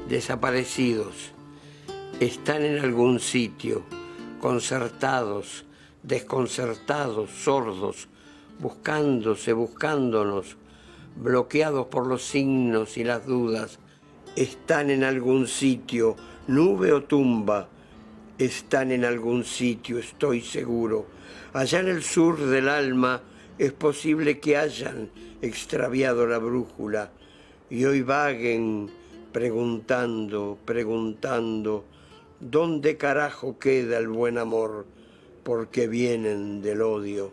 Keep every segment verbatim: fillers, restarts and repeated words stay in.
desaparecidos. Están en algún sitio, concertados, desconcertados, sordos, buscándose, buscándonos, bloqueados por los signos y las dudas. Están en algún sitio, nube o tumba. Están en algún sitio, estoy seguro. Allá en el sur del alma es posible que hayan extraviado la brújula y hoy vaguen preguntando, preguntando, ¿dónde carajo queda el buen amor? Porque vienen del odio.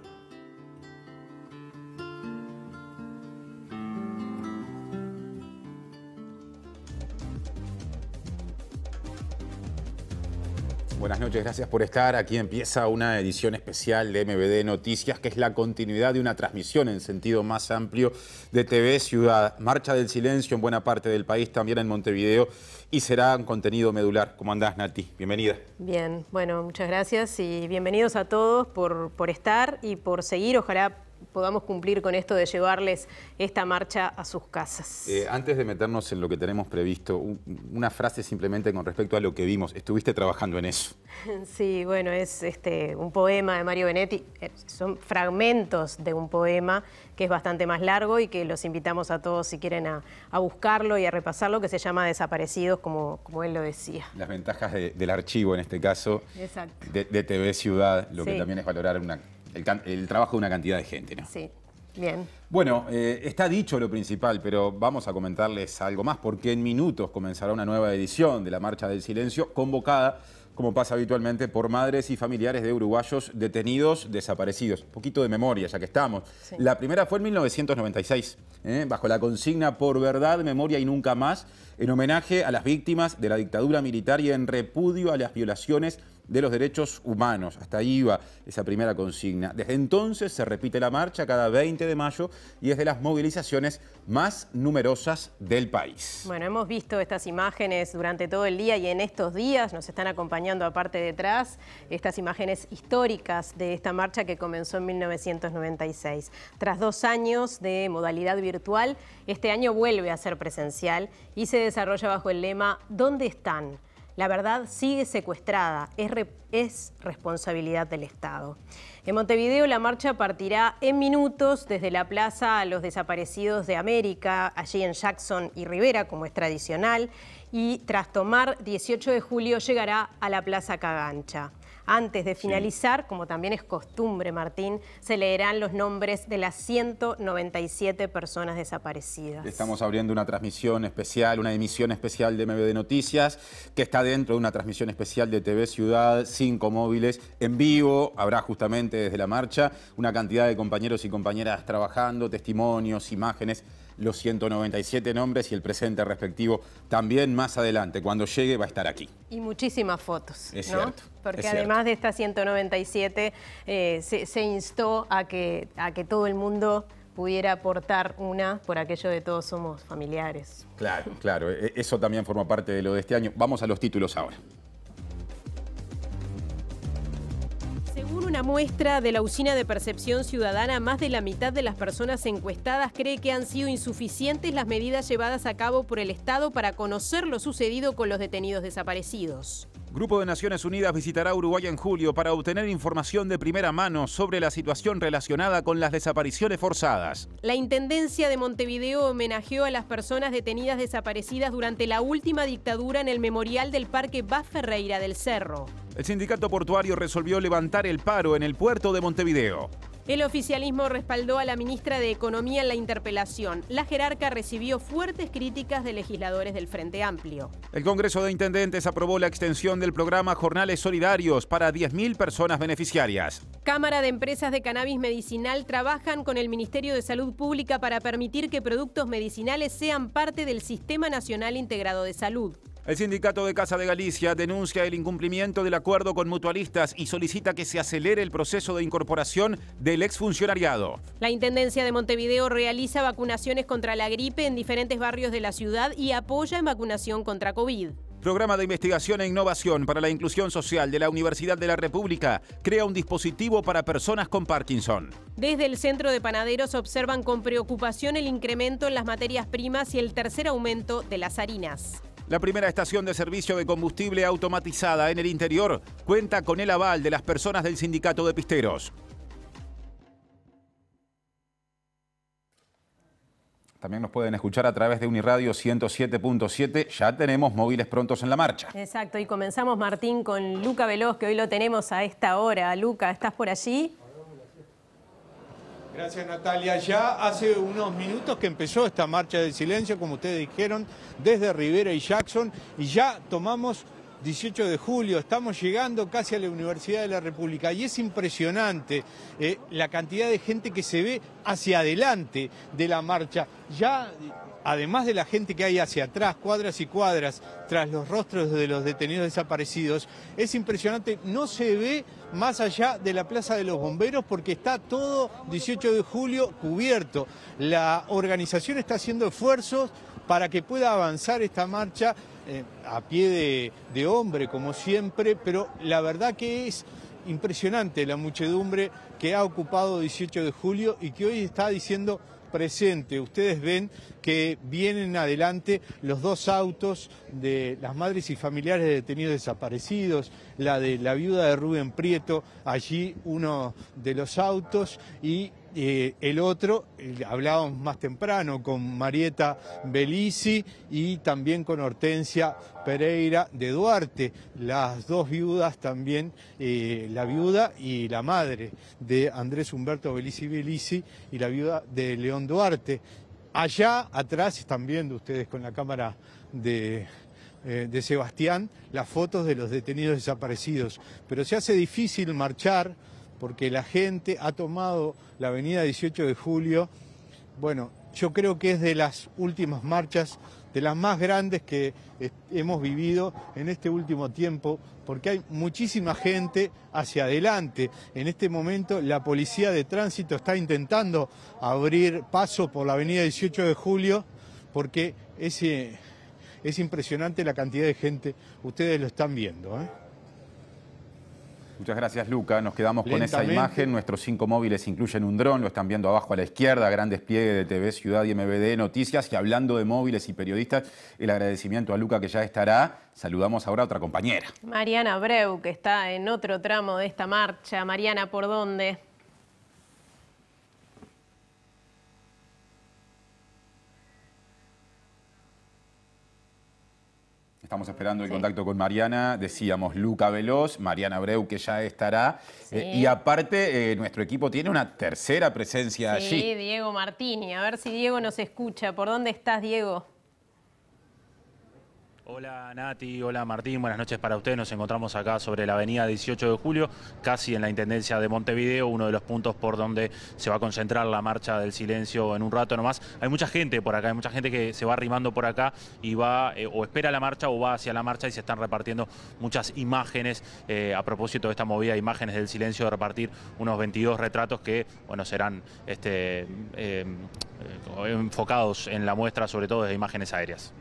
Buenas noches, gracias por estar. Aquí empieza una edición especial de M V D Noticias, que es la continuidad de una transmisión en sentido más amplio de T V Ciudad. Marcha del silencio en buena parte del país, también en Montevideo, y será un contenido medular. ¿Cómo andás, Nati? Bienvenida. Bien, bueno, muchas gracias y bienvenidos a todos por, por estar y por seguir. Ojalá podamos cumplir con esto de llevarles esta marcha a sus casas. Eh, antes de meternos en lo que tenemos previsto, un, una frase simplemente con respecto a lo que vimos. Estuviste trabajando en eso. Sí, bueno, es este, un poema de Mario Benetti. Son fragmentos de un poema que es bastante más largo y que los invitamos a todos, si quieren, a, a buscarlo y a repasarlo, que se llama Desaparecidos, como, como él lo decía. Las ventajas de, del archivo, en este caso, Exacto. de, de T V Ciudad, lo Sí. que también es valorar una... El, el trabajo de una cantidad de gente, ¿no? Sí, bien. Bueno, eh, está dicho lo principal, pero vamos a comentarles algo más, porque en minutos comenzará una nueva edición de la Marcha del Silencio, convocada, como pasa habitualmente, por madres y familiares de uruguayos detenidos, desaparecidos. Un poquito de memoria, ya que estamos. Sí. La primera fue en mil novecientos noventa y seis, ¿eh? bajo la consigna Por verdad, memoria y nunca más, en homenaje a las víctimas de la dictadura militar y en repudio a las violaciones de los derechos humanos. Hasta ahí iba esa primera consigna. Desde entonces se repite la marcha cada veinte de mayo y es de las movilizaciones más numerosas del país. Bueno, hemos visto estas imágenes durante todo el día y en estos días nos están acompañando aparte detrás estas imágenes históricas de esta marcha que comenzó en mil novecientos noventa y seis. Tras dos años de modalidad virtual, este año vuelve a ser presencial y se desarrolla bajo el lema ¿Dónde están? La verdad sigue secuestrada, es, re, es responsabilidad del Estado. En Montevideo la marcha partirá en minutos desde la Plaza a los Desaparecidos de América, allí en Jackson y Rivera, como es tradicional, y tras tomar dieciocho de julio llegará a la Plaza Cagancha. Antes de finalizar, sí. como también es costumbre, Martín, se leerán los nombres de las ciento noventa y siete personas desaparecidas. Estamos abriendo una transmisión especial, una emisión especial de M V D Noticias, que está dentro de una transmisión especial de T V Ciudad, cinco móviles en vivo. Habrá justamente desde la marcha una cantidad de compañeros y compañeras trabajando, testimonios, imágenes, los ciento noventa y siete nombres y el presente respectivo también más adelante. Cuando llegue va a estar aquí. Y muchísimas fotos, es ¿no? Cierto, Porque es además cierto. de estas ciento noventa y siete eh, se, se instó a que, a que todo el mundo pudiera aportar una, por aquello de todos somos familiares. Claro, claro. Eso también forma parte de lo de este año. Vamos a los títulos ahora. Según una muestra de la Usina de Percepción Ciudadana, más de la mitad de las personas encuestadas cree que han sido insuficientes las medidas llevadas a cabo por el Estado para conocer lo sucedido con los detenidos desaparecidos. Grupo de Naciones Unidas visitará Uruguay en julio para obtener información de primera mano sobre la situación relacionada con las desapariciones forzadas. La Intendencia de Montevideo homenajeó a las personas detenidas desaparecidas durante la última dictadura en el memorial del Parque Vaz Ferreira del Cerro. El sindicato portuario resolvió levantar el paro en el puerto de Montevideo. El oficialismo respaldó a la ministra de Economía en la interpelación. La jerarca recibió fuertes críticas de legisladores del Frente Amplio. El Congreso de Intendentes aprobó la extensión del programa Jornales Solidarios para diez mil personas beneficiarias. Cámara de Empresas de Cannabis Medicinal trabajan con el Ministerio de Salud Pública para permitir que productos medicinales sean parte del Sistema Nacional Integrado de Salud. El sindicato de Casa de Galicia denuncia el incumplimiento del acuerdo con mutualistas y solicita que se acelere el proceso de incorporación del exfuncionariado. La Intendencia de Montevideo realiza vacunaciones contra la gripe en diferentes barrios de la ciudad y apoya en vacunación contra COVID. Programa de Investigación e Innovación para la Inclusión Social de la Universidad de la República crea un dispositivo para personas con Parkinson. Desde el Centro de Panaderos observan con preocupación el incremento en las materias primas y el tercer aumento de las harinas. La primera estación de servicio de combustible automatizada en el interior cuenta con el aval de las personas del Sindicato de Pisteros. También nos pueden escuchar a través de Uniradio ciento siete punto siete. Ya tenemos móviles prontos en la marcha. Exacto, y comenzamos, Martín, con Luca Veloz, que hoy lo tenemos a esta hora. Luca, ¿estás por allí? Gracias, Natalia. Ya hace unos minutos que empezó esta marcha del silencio, como ustedes dijeron, desde Rivera y Jackson, y ya tomamos dieciocho de julio, estamos llegando casi a la Universidad de la República y es impresionante eh, la cantidad de gente que se ve hacia adelante de la marcha. Ya, además de la gente que hay hacia atrás, cuadras y cuadras, tras los rostros de los detenidos desaparecidos, es impresionante, no se ve más allá de la Plaza de los Bomberos porque está todo dieciocho de julio cubierto. La organización está haciendo esfuerzos para que pueda avanzar esta marcha eh, a pie de, de hombre, como siempre, pero la verdad que es impresionante la muchedumbre que ha ocupado dieciocho de julio y que hoy está diciendo presente. Ustedes ven que vienen adelante los dos autos de las madres y familiares de detenidos desaparecidos, la de la viuda de Rubén Prieto, allí uno de los autos, y eh, el otro, eh, hablábamos más temprano con Marieta Bellisi y también con Hortensia Pereira de Duarte, las dos viudas también, eh, la viuda y la madre de Andrés Humberto Bellisi Bellisi y la viuda de León Duarte. Allá atrás están viendo ustedes con la cámara de, eh, de Sebastián las fotos de los detenidos desaparecidos, pero se hace difícil marchar porque la gente ha tomado la avenida dieciocho de julio. Bueno, yo creo que es de las últimas marchas, de las más grandes que hemos vivido en este último tiempo, porque hay muchísima gente hacia adelante. En este momento la policía de tránsito está intentando abrir paso por la avenida dieciocho de julio, porque es, es impresionante la cantidad de gente, ustedes lo están viendo, ¿eh? Muchas gracias, Luca. Nos quedamos con esa imagen. Nuestros cinco móviles incluyen un dron, lo están viendo abajo a la izquierda, gran despliegue de T V Ciudad y M V D Noticias. Y hablando de móviles y periodistas, el agradecimiento a Luca que ya estará. Saludamos ahora a otra compañera. Mariana Abreu, que está en otro tramo de esta marcha. Mariana, ¿por dónde? Estamos esperando el sí. contacto con Mariana, decíamos Luca Veloz, Mariana Abreu que ya estará. Sí. Eh, y aparte, eh, nuestro equipo tiene una tercera presencia sí, allí. Sí, Diego Martini. A ver si Diego nos escucha. ¿Por dónde estás, Diego? Hola Nati, hola Martín, buenas noches para ustedes. Nos encontramos acá sobre la avenida dieciocho de julio, casi en la Intendencia de Montevideo, uno de los puntos por donde se va a concentrar la marcha del silencio en un rato nomás. Hay mucha gente por acá, hay mucha gente que se va arrimando por acá y va eh, o espera la marcha o va hacia la marcha y se están repartiendo muchas imágenes eh, a propósito de esta movida, imágenes del silencio, de repartir unos veintidós retratos que, bueno, serán este, eh, eh, enfocados en la muestra, sobre todo de imágenes aéreas.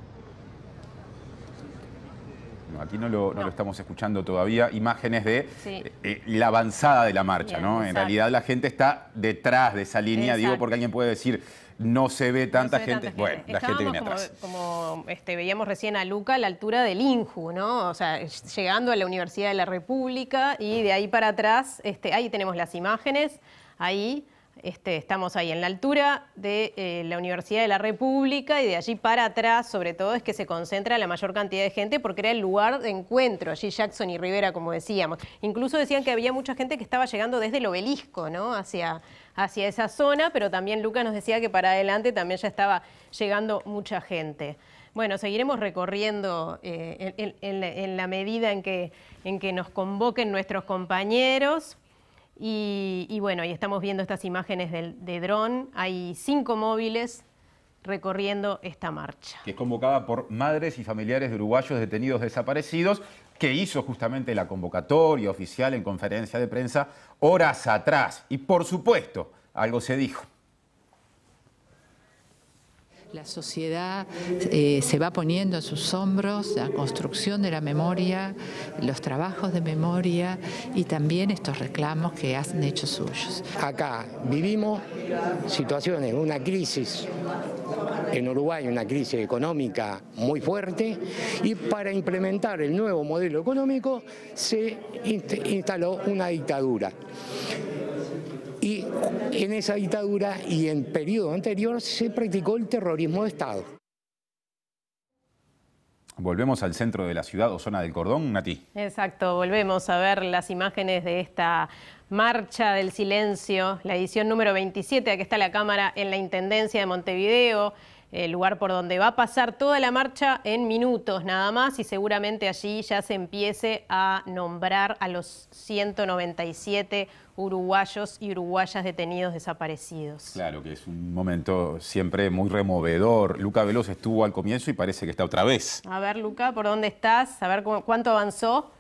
No, aquí no lo, no no. lo estamos escuchando todavía. Imágenes de sí. eh, la avanzada de la marcha, Bien, ¿no? exacto. En realidad la gente está detrás de esa línea, Exacto. digo, porque alguien puede decir, no se ve tanta, no se ve gente. tanta Bueno, gente. la gente viene como, atrás. Como este, veíamos recién a Luca, a la altura del INJU, ¿no? O sea, llegando a la Universidad de la República y de ahí para atrás, este, ahí tenemos las imágenes, ahí... Este, estamos ahí en la altura de eh, la Universidad de la República y de allí para atrás, sobre todo, es que se concentra la mayor cantidad de gente porque era el lugar de encuentro, allí Jackson y Rivera, como decíamos. Incluso decían que había mucha gente que estaba llegando desde el obelisco, ¿no? hacia, hacia esa zona, pero también Lucas nos decía que para adelante también ya estaba llegando mucha gente. Bueno, seguiremos recorriendo eh, en, en, en la medida en que, en que nos convoquen nuestros compañeros. Y, y bueno, ahí estamos viendo estas imágenes de, de dron. Hay cinco móviles recorriendo esta marcha. Que es convocada por madres y familiares de uruguayos detenidos desaparecidos, que hizo justamente la convocatoria oficial en conferencia de prensa horas atrás. Y por supuesto, algo se dijo. la sociedad eh, se va poniendo en sus hombros la construcción de la memoria, los trabajos de memoria y también estos reclamos que han hecho suyos. Acá vivimos situaciones, una crisis en Uruguay, una crisis económica muy fuerte, y para implementar el nuevo modelo económico se instaló una dictadura. Y en esa dictadura y en periodo anterior se practicó el terrorismo de Estado. Volvemos al centro de la ciudad o zona del Cordón, Nati. Exacto, volvemos a ver las imágenes de esta Marcha del Silencio, la edición número veintisiete. Aquí está la cámara en la Intendencia de Montevideo, el lugar por donde va a pasar toda la marcha en minutos nada más, y seguramente allí ya se empiece a nombrar a los ciento noventa y siete uruguayos y uruguayas detenidos desaparecidos. Claro que es un momento siempre muy removedor. Luca Veloz estuvo al comienzo y parece que está otra vez. A ver, Luca, ¿por dónde estás? A ver cómo, cuánto avanzó.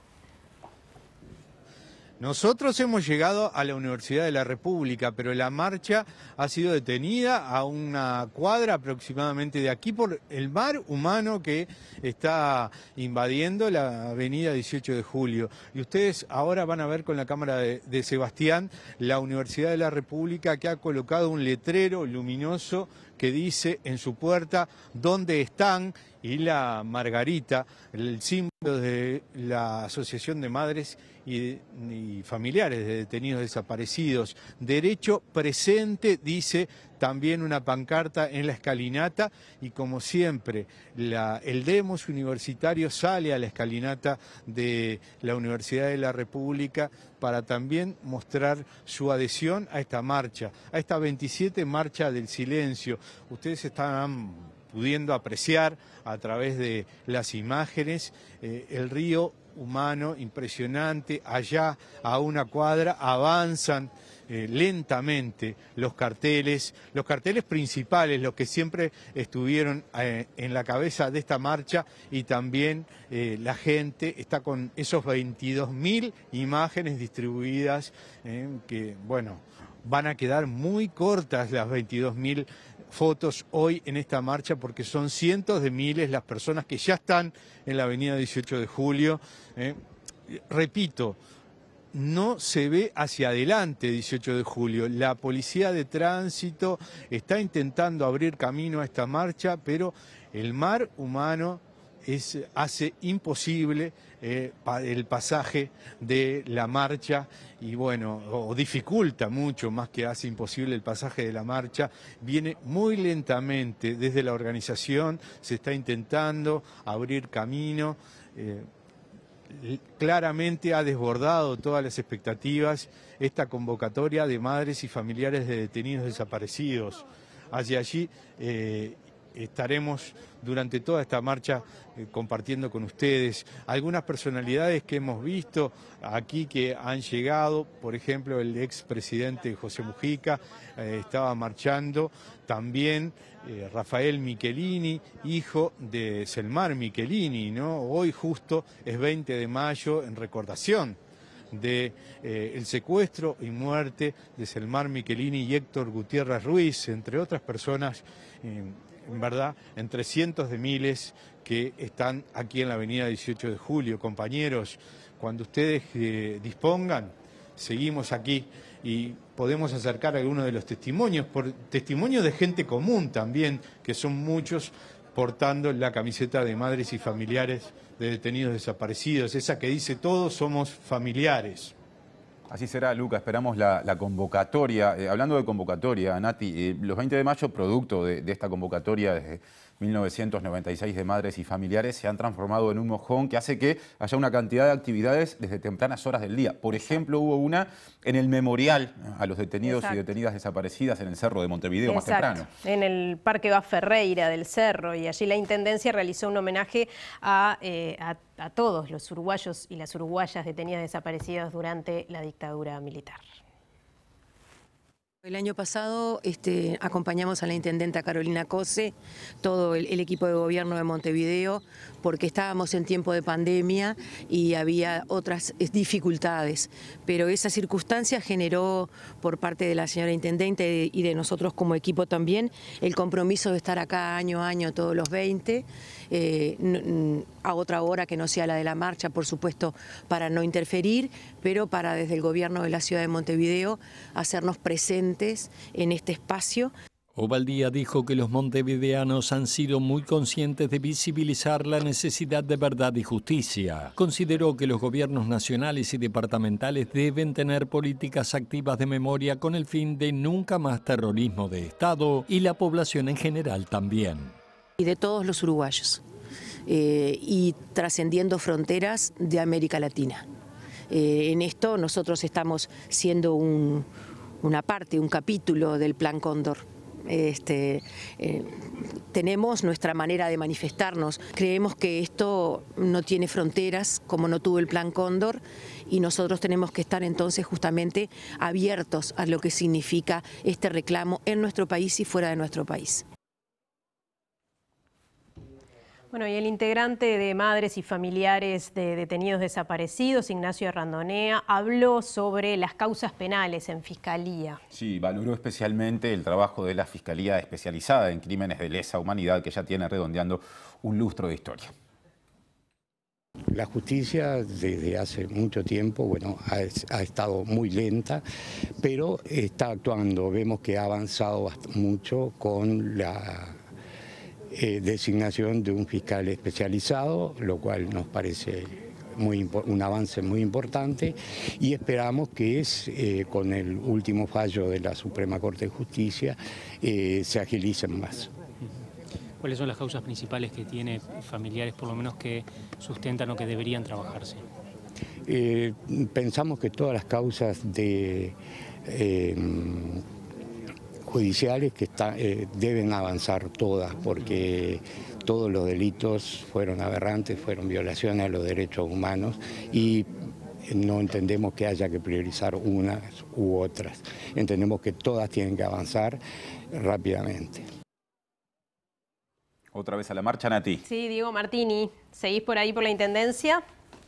Nosotros hemos llegado a la Universidad de la República, pero la marcha ha sido detenida a una cuadra aproximadamente de aquí por el mar humano que está invadiendo la avenida dieciocho de julio. Y ustedes ahora van a ver con la cámara de, de Sebastián la Universidad de la República, que ha colocado un letrero luminoso que dice en su puerta dónde están, y la margarita, el símbolo de la Asociación de Madres y, y Familiares de Detenidos Desaparecidos. Derecho presente, dice también una pancarta en la escalinata, y como siempre la, el demos universitario sale a la escalinata de la Universidad de la República para también mostrar su adhesión a esta marcha, a esta veintisiete Marcha del Silencio. Ustedes están pudiendo apreciar a través de las imágenes eh, el río humano impresionante. Allá a una cuadra avanzan eh, lentamente los carteles, los carteles principales, los que siempre estuvieron eh, en la cabeza de esta marcha, y también eh, la gente está con esos veintidós mil imágenes distribuidas eh, que, bueno, van a quedar muy cortas las veintidós mil fotos hoy en esta marcha, porque son cientos de miles las personas que ya están en la avenida dieciocho de julio. Eh, repito, no se ve hacia adelante dieciocho de julio. La policía de tránsito está intentando abrir camino a esta marcha, pero el mar humano es, hace imposible eh, pa, el pasaje de la marcha, y bueno, o, o dificulta mucho, más que hace imposible el pasaje de la marcha. Viene muy lentamente desde la organización, se está intentando abrir camino. Eh, claramente ha desbordado todas las expectativas esta convocatoria de madres y familiares de detenidos desaparecidos. Hacia allí eh, estaremos durante toda esta marcha eh, compartiendo con ustedes algunas personalidades que hemos visto aquí que han llegado. Por ejemplo, el expresidente José Mujica eh, estaba marchando, también eh, Rafael Michelini, hijo de Selmar Michelini, ¿no? Hoy justo es veinte de mayo, en recordación de eh, el secuestro y muerte de Selmar Michelini y Héctor Gutiérrez Ruiz, entre otras personas, eh, en verdad, entre cientos de miles que están aquí en la avenida dieciocho de julio. Compañeros, cuando ustedes eh, dispongan, seguimos aquí y podemos acercar algunos de los testimonios, por testimonios de gente común también, que son muchos, portando la camiseta de madres y familiares de detenidos desaparecidos, esa que dice todos somos familiares. Así será, Luca, esperamos la, la convocatoria. Eh, hablando de convocatoria, Nati, eh, los veinte de mayo, producto de, de esta convocatoria desde mil novecientos noventa y seis de madres y familiares, se han transformado en un mojón que hace que haya una cantidad de actividades desde tempranas horas del día. Por ejemplo, hubo una en el memorial a los detenidos Exacto. y detenidas desaparecidas en el Cerro de Montevideo Exacto. más temprano. En el Parque Bas Ferreira del Cerro, y allí la Intendencia realizó un homenaje a, eh, a, a todos los uruguayos y las uruguayas detenidas desaparecidas durante la dictadura militar. El año pasado este, acompañamos a la intendenta Carolina Cose, todo el, el equipo de gobierno de Montevideo, porque estábamos en tiempo de pandemia y había otras dificultades. Pero esa circunstancia generó por parte de la señora intendente y de nosotros como equipo también el compromiso de estar acá año a año todos los veinte, eh, a otra hora que no sea la de la marcha, por supuesto, para no interferir, pero para desde el gobierno de la ciudad de Montevideo hacernos presentes en este espacio. Ovaldía dijo que los montevideanos han sido muy conscientes de visibilizar la necesidad de verdad y justicia. Consideró que los gobiernos nacionales y departamentales deben tener políticas activas de memoria con el fin de nunca más terrorismo de Estado y la población en general también. Y de todos los uruguayos, eh, y trascendiendo fronteras de América Latina. Eh, en esto nosotros estamos siendo un, una parte, un capítulo del Plan Cóndor. Este, eh, tenemos nuestra manera de manifestarnos. Creemos que esto no tiene fronteras como no tuvo el Plan Cóndor y nosotros tenemos que estar entonces justamente abiertos a lo que significa este reclamo en nuestro país y fuera de nuestro país. Bueno, y el integrante de Madres y Familiares de Detenidos Desaparecidos, Ignacio Randonea, habló sobre las causas penales en Fiscalía. Sí, valoró especialmente el trabajo de la Fiscalía especializada en crímenes de lesa humanidad, que ya tiene redondeando un lustro de historia. La justicia desde hace mucho tiempo, bueno, ha, ha estado muy lenta, pero está actuando. Vemos que ha avanzado mucho con la Eh, designación de un fiscal especializado, lo cual nos parece muy, un avance muy importante, y esperamos que es, eh, con el último fallo de la Suprema Corte de Justicia eh, se agilicen más. ¿Cuáles son las causas principales que tiene familiares, por lo menos, que sustentan o que deberían trabajarse? Eh, pensamos que todas las causas de eh, judiciales que está, eh, deben avanzar todas, porque todos los delitos fueron aberrantes, fueron violaciones a los derechos humanos y no entendemos que haya que priorizar unas u otras. Entendemos que todas tienen que avanzar rápidamente. Otra vez a la marcha, Nati. Sí, Diego Martini, ¿seguís por ahí por la Intendencia?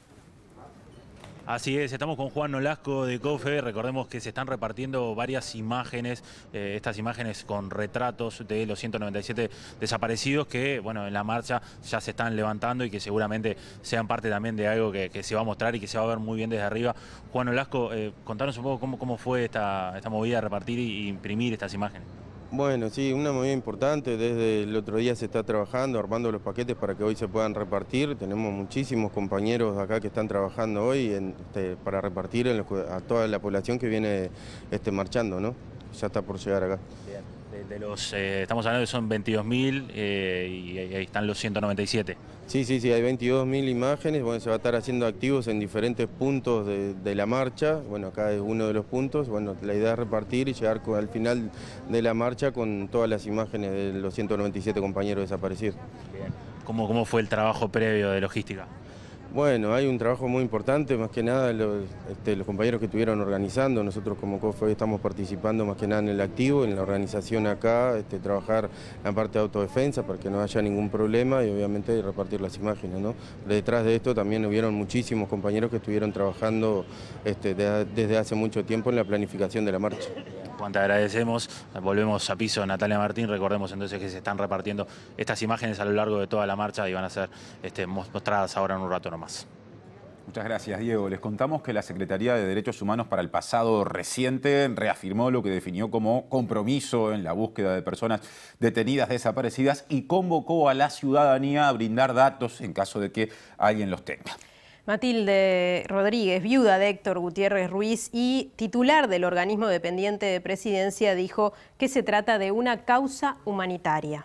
Así es, estamos con Juan Nolasco de COFE. Recordemos que se están repartiendo varias imágenes, eh, estas imágenes con retratos de los ciento noventa y siete desaparecidos que, bueno, en la marcha ya se están levantando y que seguramente sean parte también de algo que, que se va a mostrar y que se va a ver muy bien desde arriba. Juan Nolasco, eh, contanos un poco cómo, cómo fue esta, esta movida de repartir y imprimir estas imágenes. Bueno, sí, una movida importante. Desde el otro día se está trabajando, armando los paquetes para que hoy se puedan repartir. Tenemos muchísimos compañeros acá que están trabajando hoy en, este, para repartir en los, a toda la población que viene este, marchando, ¿no? Ya está por llegar acá. Bien. De, de los, eh, estamos hablando de son veintidós mil eh, y ahí están los ciento noventa y siete. Sí, sí, sí, hay veintidós mil imágenes. Bueno, se va a estar haciendo activos en diferentes puntos de, de la marcha. Bueno, acá es uno de los puntos. Bueno, la idea es repartir y llegar con, al final de la marcha con todas las imágenes de los ciento noventa y siete compañeros desaparecidos. Bien. ¿Cómo, cómo fue el trabajo previo de logística? Bueno, hay un trabajo muy importante, más que nada los, este, los compañeros que estuvieron organizando. Nosotros como COFE hoy estamos participando más que nada en el activo, en la organización acá, este, trabajar en la parte de autodefensa para que no haya ningún problema y obviamente repartir las imágenes, ¿no? Detrás de esto también hubieron muchísimos compañeros que estuvieron trabajando este, de, desde hace mucho tiempo en la planificación de la marcha. Juan, te agradecemos. Volvemos a piso, Natalia Martín. Recordemos entonces que se están repartiendo estas imágenes a lo largo de toda la marcha y van a ser este, mostradas ahora en un rato nomás. Muchas gracias, Diego. Les contamos que la Secretaría de Derechos Humanos para el pasado reciente reafirmó lo que definió como compromiso en la búsqueda de personas detenidas desaparecidas y convocó a la ciudadanía a brindar datos en caso de que alguien los tenga. Matilde Rodríguez, viuda de Héctor Gutiérrez Ruiz y titular del organismo dependiente de Presidencia, dijo que se trata de una causa humanitaria.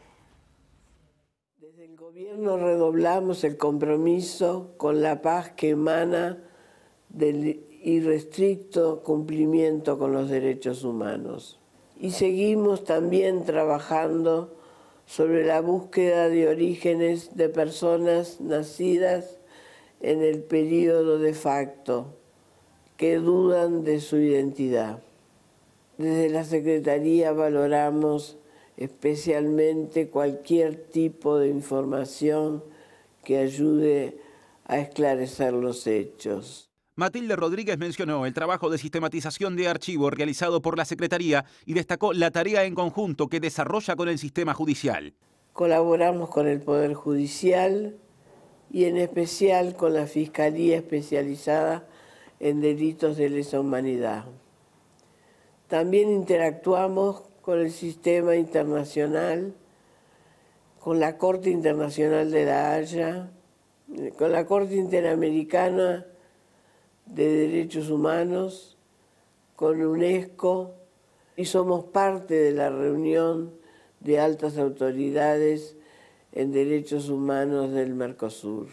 Desde el gobierno redoblamos el compromiso con la paz que emana del irrestricto cumplimiento con los derechos humanos. Y seguimos también trabajando sobre la búsqueda de orígenes de personas nacidas en el periodo de facto, que dudan de su identidad. Desde la Secretaría valoramos especialmente cualquier tipo de información que ayude a esclarecer los hechos. Matilde Rodríguez mencionó el trabajo de sistematización de archivos realizado por la Secretaría y destacó la tarea en conjunto que desarrolla con el sistema judicial. Colaboramos con el Poder Judicial y en especial con la Fiscalía especializada en delitos de lesa humanidad. También interactuamos con el sistema internacional, con la Corte Internacional de La Haya, con la Corte Interamericana de Derechos Humanos, con UNESCO, y somos parte de la reunión de altas autoridades en derechos humanos del Mercosur.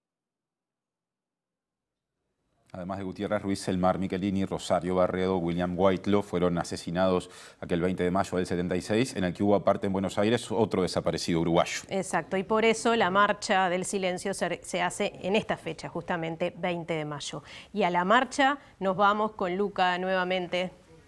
Además de Gutiérrez Ruiz, Elmar Michelini, Rosario Barredo, William Whitelaw fueron asesinados aquel veinte de mayo del setenta y seis, en el que hubo aparte en Buenos Aires otro desaparecido uruguayo. Exacto, y por eso la marcha del silencio se, se hace en esta fecha, justamente veinte de mayo. Y a la marcha nos vamos con Luca nuevamente.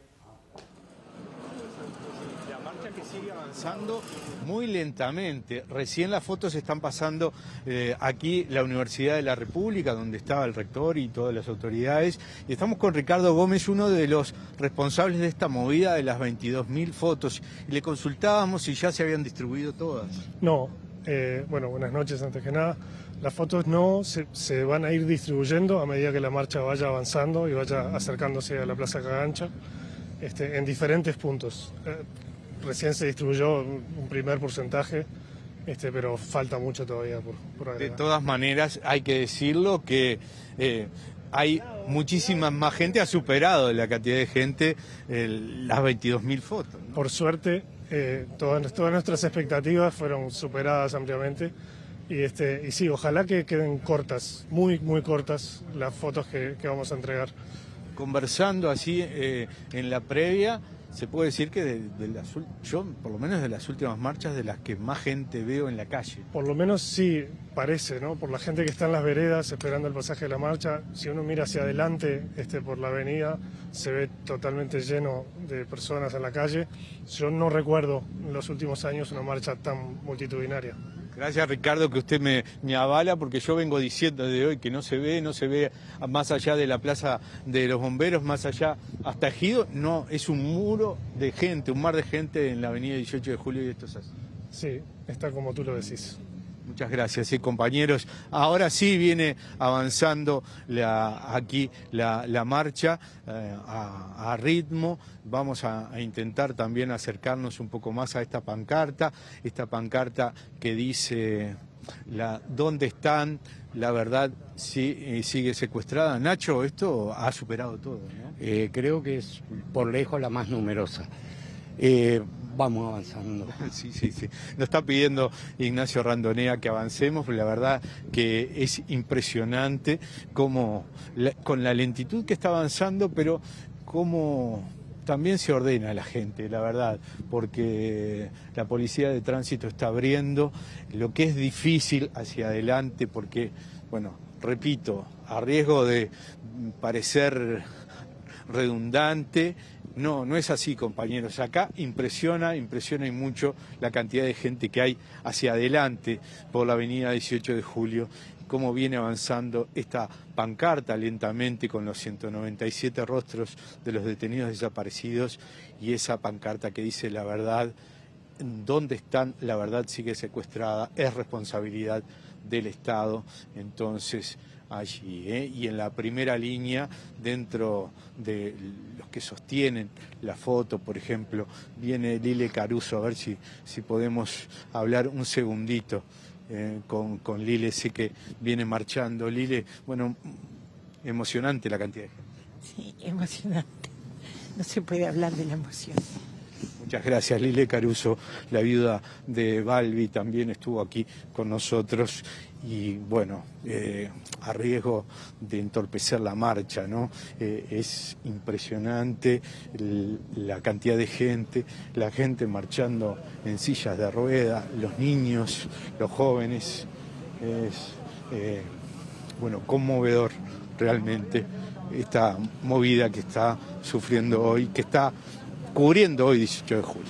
La marcha que sigue avanzando muy lentamente. Recién las fotos están pasando eh, aquí la Universidad de la República, donde estaba el rector y todas las autoridades. Y estamos con Ricardo Gómez, uno de los responsables de esta movida de las veintidós mil fotos. Y le consultábamos si ya se habían distribuido todas. No. Eh, bueno, buenas noches antes que nada. Las fotos no se, se van a ir distribuyendo a medida que la marcha vaya avanzando y vaya acercándose a la Plaza Cagancha, este, en diferentes puntos. Eh, Recién se distribuyó un primer porcentaje, este, pero falta mucho todavía por, por agregar. De todas maneras, hay que decirlo que eh, hay muchísima más gente, ha superado la cantidad de gente el, las veintidós mil fotos, ¿no? Por suerte, eh, todas, todas nuestras expectativas fueron superadas ampliamente. Y, este, y sí, ojalá que queden cortas, muy, muy cortas las fotos que, que vamos a entregar. Conversando así eh, en la previa, se puede decir que de, de las, yo, por lo menos de las últimas marchas, de las que más gente veo en la calle. Por lo menos sí parece, ¿no? Por la gente que está en las veredas esperando el pasaje de la marcha, si uno mira hacia adelante este, por la avenida, se ve totalmente lleno de personas en la calle. Yo no recuerdo en los últimos años una marcha tan multitudinaria. Gracias, Ricardo, que usted me, me avala, porque yo vengo diciendo desde hoy que no se ve, no se ve más allá de la Plaza de los Bomberos, más allá hasta Ejido, no, es un muro de gente, un mar de gente en la avenida dieciocho de julio y esto es así. Sí, está como tú lo decís. Muchas gracias, sí, compañeros. Ahora sí viene avanzando la, aquí la, la marcha eh, a, a ritmo. Vamos a, a intentar también acercarnos un poco más a esta pancarta, esta pancarta que dice la, dónde están, la verdad sí, eh, sigue secuestrada. Nacho, esto ha superado todo, ¿no? Eh, creo que es por lejos la más numerosa. Eh, Vamos avanzando. Sí, sí, sí. Nos está pidiendo Ignacio Randonea que avancemos, pero la verdad que es impresionante cómo, la, con la lentitud que está avanzando, pero cómo también se ordena la gente, la verdad, porque la policía de tránsito está abriendo, lo que es difícil hacia adelante, porque, bueno, repito, a riesgo de parecer redundante, no, no es así, compañeros. Acá impresiona, impresiona y mucho la cantidad de gente que hay hacia adelante por la avenida dieciocho de julio, cómo viene avanzando esta pancarta lentamente con los ciento noventa y siete rostros de los detenidos desaparecidos y esa pancarta que dice la verdad, ¿dónde están? La verdad sigue secuestrada, es responsabilidad del Estado. Entonces, allí, ¿eh? Y en la primera línea, dentro de los que sostienen la foto, por ejemplo, viene Lile Caruso, a ver si, si podemos hablar un segundito eh, con, con Lile, sé que viene marchando. Lile, bueno, emocionante la cantidad de gente. Sí, emocionante, no se puede hablar de la emoción. Muchas gracias, Lile Caruso, la viuda de Balbi, también estuvo aquí con nosotros y bueno, eh, a riesgo de entorpecer la marcha, ¿no? Eh, es impresionante el, la cantidad de gente, la gente marchando en sillas de rueda, los niños, los jóvenes, es eh, bueno, conmovedor realmente esta movida que está sufriendo hoy, que está cubriendo hoy dieciocho de julio.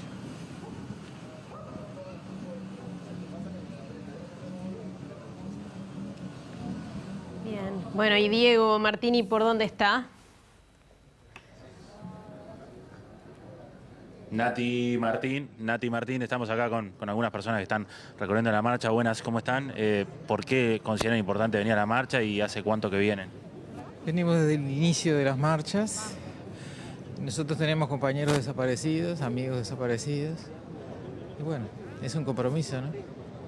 Bien, bueno, y Diego Martini, ¿por dónde está? Nati Martín, Nati Martín, estamos acá con, con algunas personas que están recorriendo la marcha. Buenas, ¿cómo están? Eh, ¿Por qué consideran importante venir a la marcha y hace cuánto que vienen? Venimos desde el inicio de las marchas. Nosotros tenemos compañeros desaparecidos, amigos desaparecidos. Y bueno, es un compromiso, ¿no?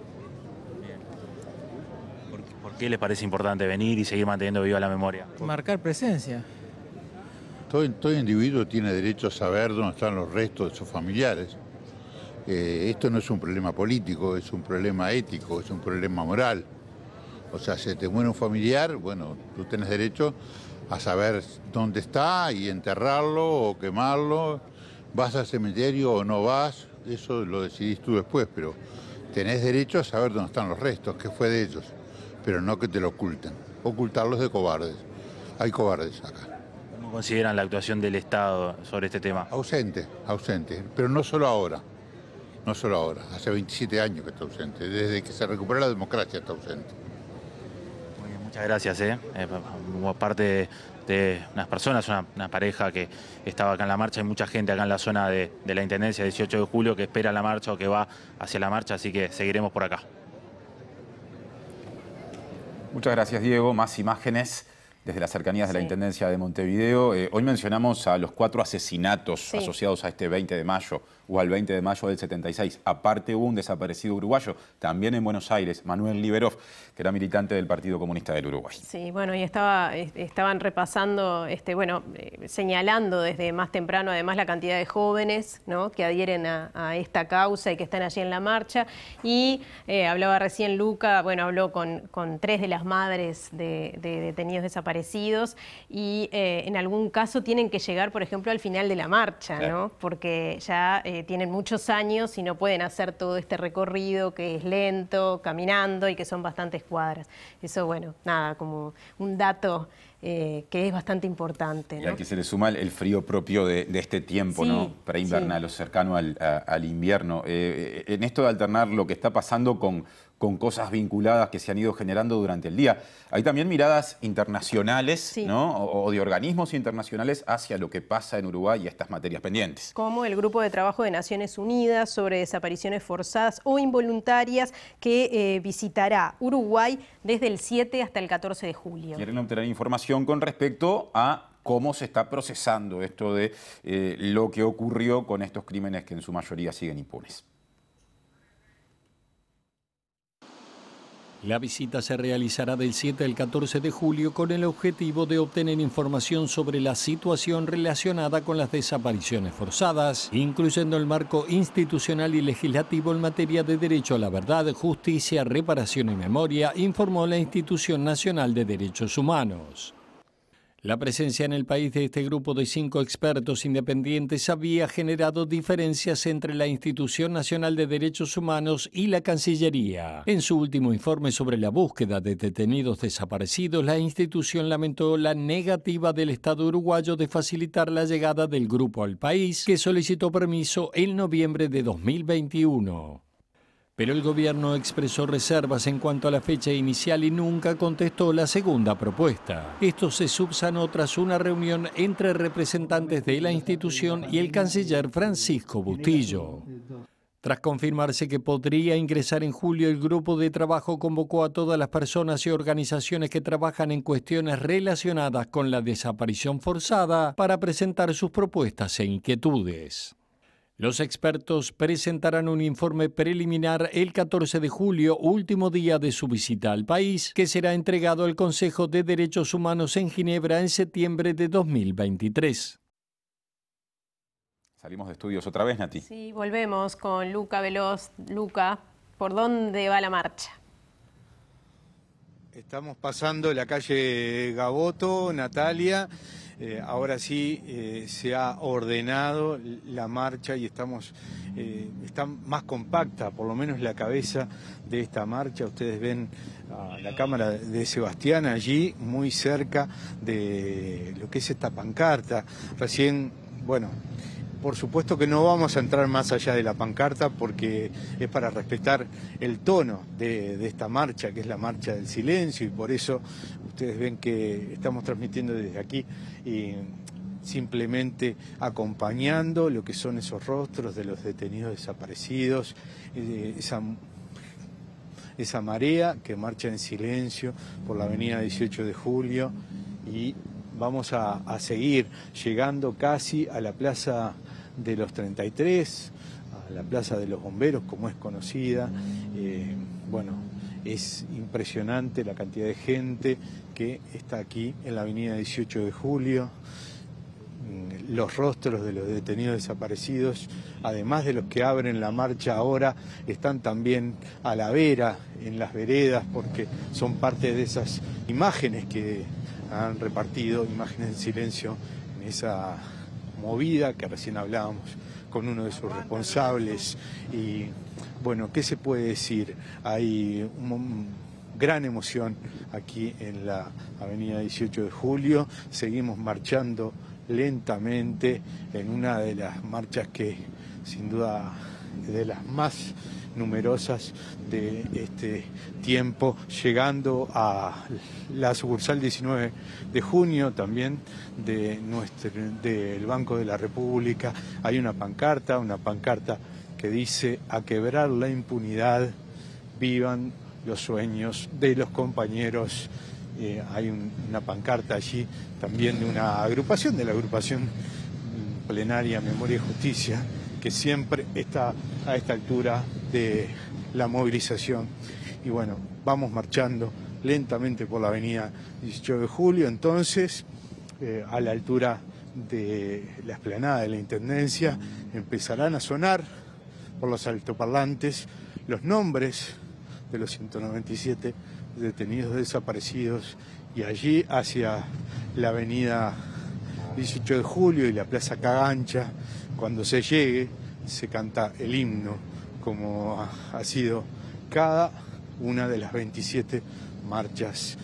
¿Por, ¿Por qué les parece importante venir y seguir manteniendo viva la memoria? Marcar presencia. Todo, todo individuo tiene derecho a saber dónde están los restos de sus familiares. Eh, esto no es un problema político, es un problema ético, es un problema moral. O sea, si te muere un familiar, bueno, tú tienes derecho a saber dónde está y enterrarlo o quemarlo. ¿Vas al cementerio o no vas? Eso lo decidís tú después, pero tenés derecho a saber dónde están los restos, qué fue de ellos, pero no que te lo oculten. Ocultarlos de cobardes. Hay cobardes acá. ¿Cómo consideran la actuación del Estado sobre este tema? Ausente, ausente, pero no solo ahora, no solo ahora, hace veintisiete años que está ausente, desde que se recuperó la democracia está ausente. Muy bien, muchas gracias. ¿eh? Eh, como parte de unas personas, una, una pareja que estaba acá en la marcha, hay mucha gente acá en la zona de, de la Intendencia dieciocho de julio que espera la marcha o que va hacia la marcha, así que seguiremos por acá. Muchas gracias, Diego. Más imágenes desde las cercanías de la Sí. Intendencia de Montevideo. Eh, hoy mencionamos a los cuatro asesinatos Sí. asociados a este veinte de mayo o al veinte de mayo del setenta y seis. Aparte hubo un desaparecido uruguayo, también en Buenos Aires, Manuel Liberov, que era militante del Partido Comunista del Uruguay. Sí, bueno, y estaba, estaban repasando, este, bueno, eh, señalando desde más temprano además la cantidad de jóvenes, ¿no?, que adhieren a, a esta causa y que están allí en la marcha. Y eh, hablaba recién Luca, bueno, habló con, con tres de las madres de, de detenidos desaparecidos y eh, en algún caso tienen que llegar, por ejemplo, al final de la marcha, ¿no? Porque ya eh, tienen muchos años y no pueden hacer todo este recorrido que es lento, caminando y que son bastantes cuadras. Eso, bueno, nada, como un dato eh, que es bastante importante, ¿no? Y al que se le suma el, el frío propio de, de este tiempo, Sí, ¿no? Preinvernal, sí. o cercano al, a- al invierno. Eh, en esto de alternar lo que está pasando con, con cosas vinculadas que se han ido generando durante el día, hay también miradas internacionales, Sí. ¿no? O, o de organismos internacionales hacia lo que pasa en Uruguay y estas materias pendientes. Como el Grupo de Trabajo de Naciones Unidas sobre desapariciones forzadas o involuntarias que eh, visitará Uruguay desde el siete hasta el catorce de julio. Quieren obtener información con respecto a cómo se está procesando esto de eh, lo que ocurrió con estos crímenes que en su mayoría siguen impunes. La visita se realizará del siete al catorce de julio con el objetivo de obtener información sobre la situación relacionada con las desapariciones forzadas, incluyendo el marco institucional y legislativo en materia de derecho a la verdad, justicia, reparación y memoria, informó la Institución Nacional de Derechos Humanos. La presencia en el país de este grupo de cinco expertos independientes había generado diferencias entre la Institución Nacional de Derechos Humanos y la Cancillería. En su último informe sobre la búsqueda de detenidos desaparecidos, la institución lamentó la negativa del Estado uruguayo de facilitar la llegada del grupo al país, que solicitó permiso en noviembre de dos mil veintiuno. Pero el gobierno expresó reservas en cuanto a la fecha inicial y nunca contestó la segunda propuesta. Esto se subsanó tras una reunión entre representantes de la institución y el canciller Francisco Bustillo. Tras confirmarse que podría ingresar en julio, el grupo de trabajo convocó a todas las personas y organizaciones que trabajan en cuestiones relacionadas con la desaparición forzada para presentar sus propuestas e inquietudes. Los expertos presentarán un informe preliminar el catorce de julio, último día de su visita al país, que será entregado al Consejo de Derechos Humanos en Ginebra en septiembre de dos mil veintitrés. Salimos de estudios otra vez, Nati. Sí, volvemos con Luca Veloz. Luca, ¿por dónde va la marcha? Estamos pasando la calle Gaboto, Natalia. Eh, ahora sí eh, se ha ordenado la marcha y estamos eh, está más compacta, por lo menos la cabeza de esta marcha. Ustedes ven a la cámara de Sebastián allí, muy cerca de lo que es esta pancarta. Recién, bueno, por supuesto que no vamos a entrar más allá de la pancarta porque es para respetar el tono de, de esta marcha, que es la marcha del silencio, y por eso ustedes ven que estamos transmitiendo desde aquí y simplemente acompañando lo que son esos rostros de los detenidos desaparecidos, eh, esa, esa marea que marcha en silencio por la avenida dieciocho de julio, y vamos a, a seguir llegando casi a la plaza de los treinta y tres, a la plaza de los bomberos como es conocida. Eh, bueno, es impresionante la cantidad de gente que está aquí en la avenida dieciocho de julio. Los rostros de los detenidos desaparecidos, además de los que abren la marcha ahora, están también a la vera, en las veredas, porque son parte de esas imágenes que han repartido, imágenes en silencio, en esa movida que recién hablábamos con uno de sus responsables. Y bueno, ¿qué se puede decir? Hay un gran emoción aquí en la avenida dieciocho de julio, seguimos marchando lentamente en una de las marchas que sin duda es de las más numerosas de este tiempo, llegando a la sucursal diecinueve de junio también de nuestro, del Banco de la República. Hay una pancarta, una pancarta que dice: a quebrar la impunidad, vivan los sueños de los compañeros. Eh, hay un, una pancarta allí también de una agrupación, de la agrupación plenaria Memoria y Justicia, que siempre está a esta altura de la movilización. Y bueno, vamos marchando lentamente por la avenida dieciocho de julio, entonces, eh, a la altura de la explanada de la Intendencia, empezarán a sonar por los altoparlantes los nombres de los ciento noventa y siete detenidos desaparecidos, y allí hacia la avenida dieciocho de julio y la Plaza Cagancha, cuando se llegue, se canta el himno, como ha sido cada una de las veintisiete marchas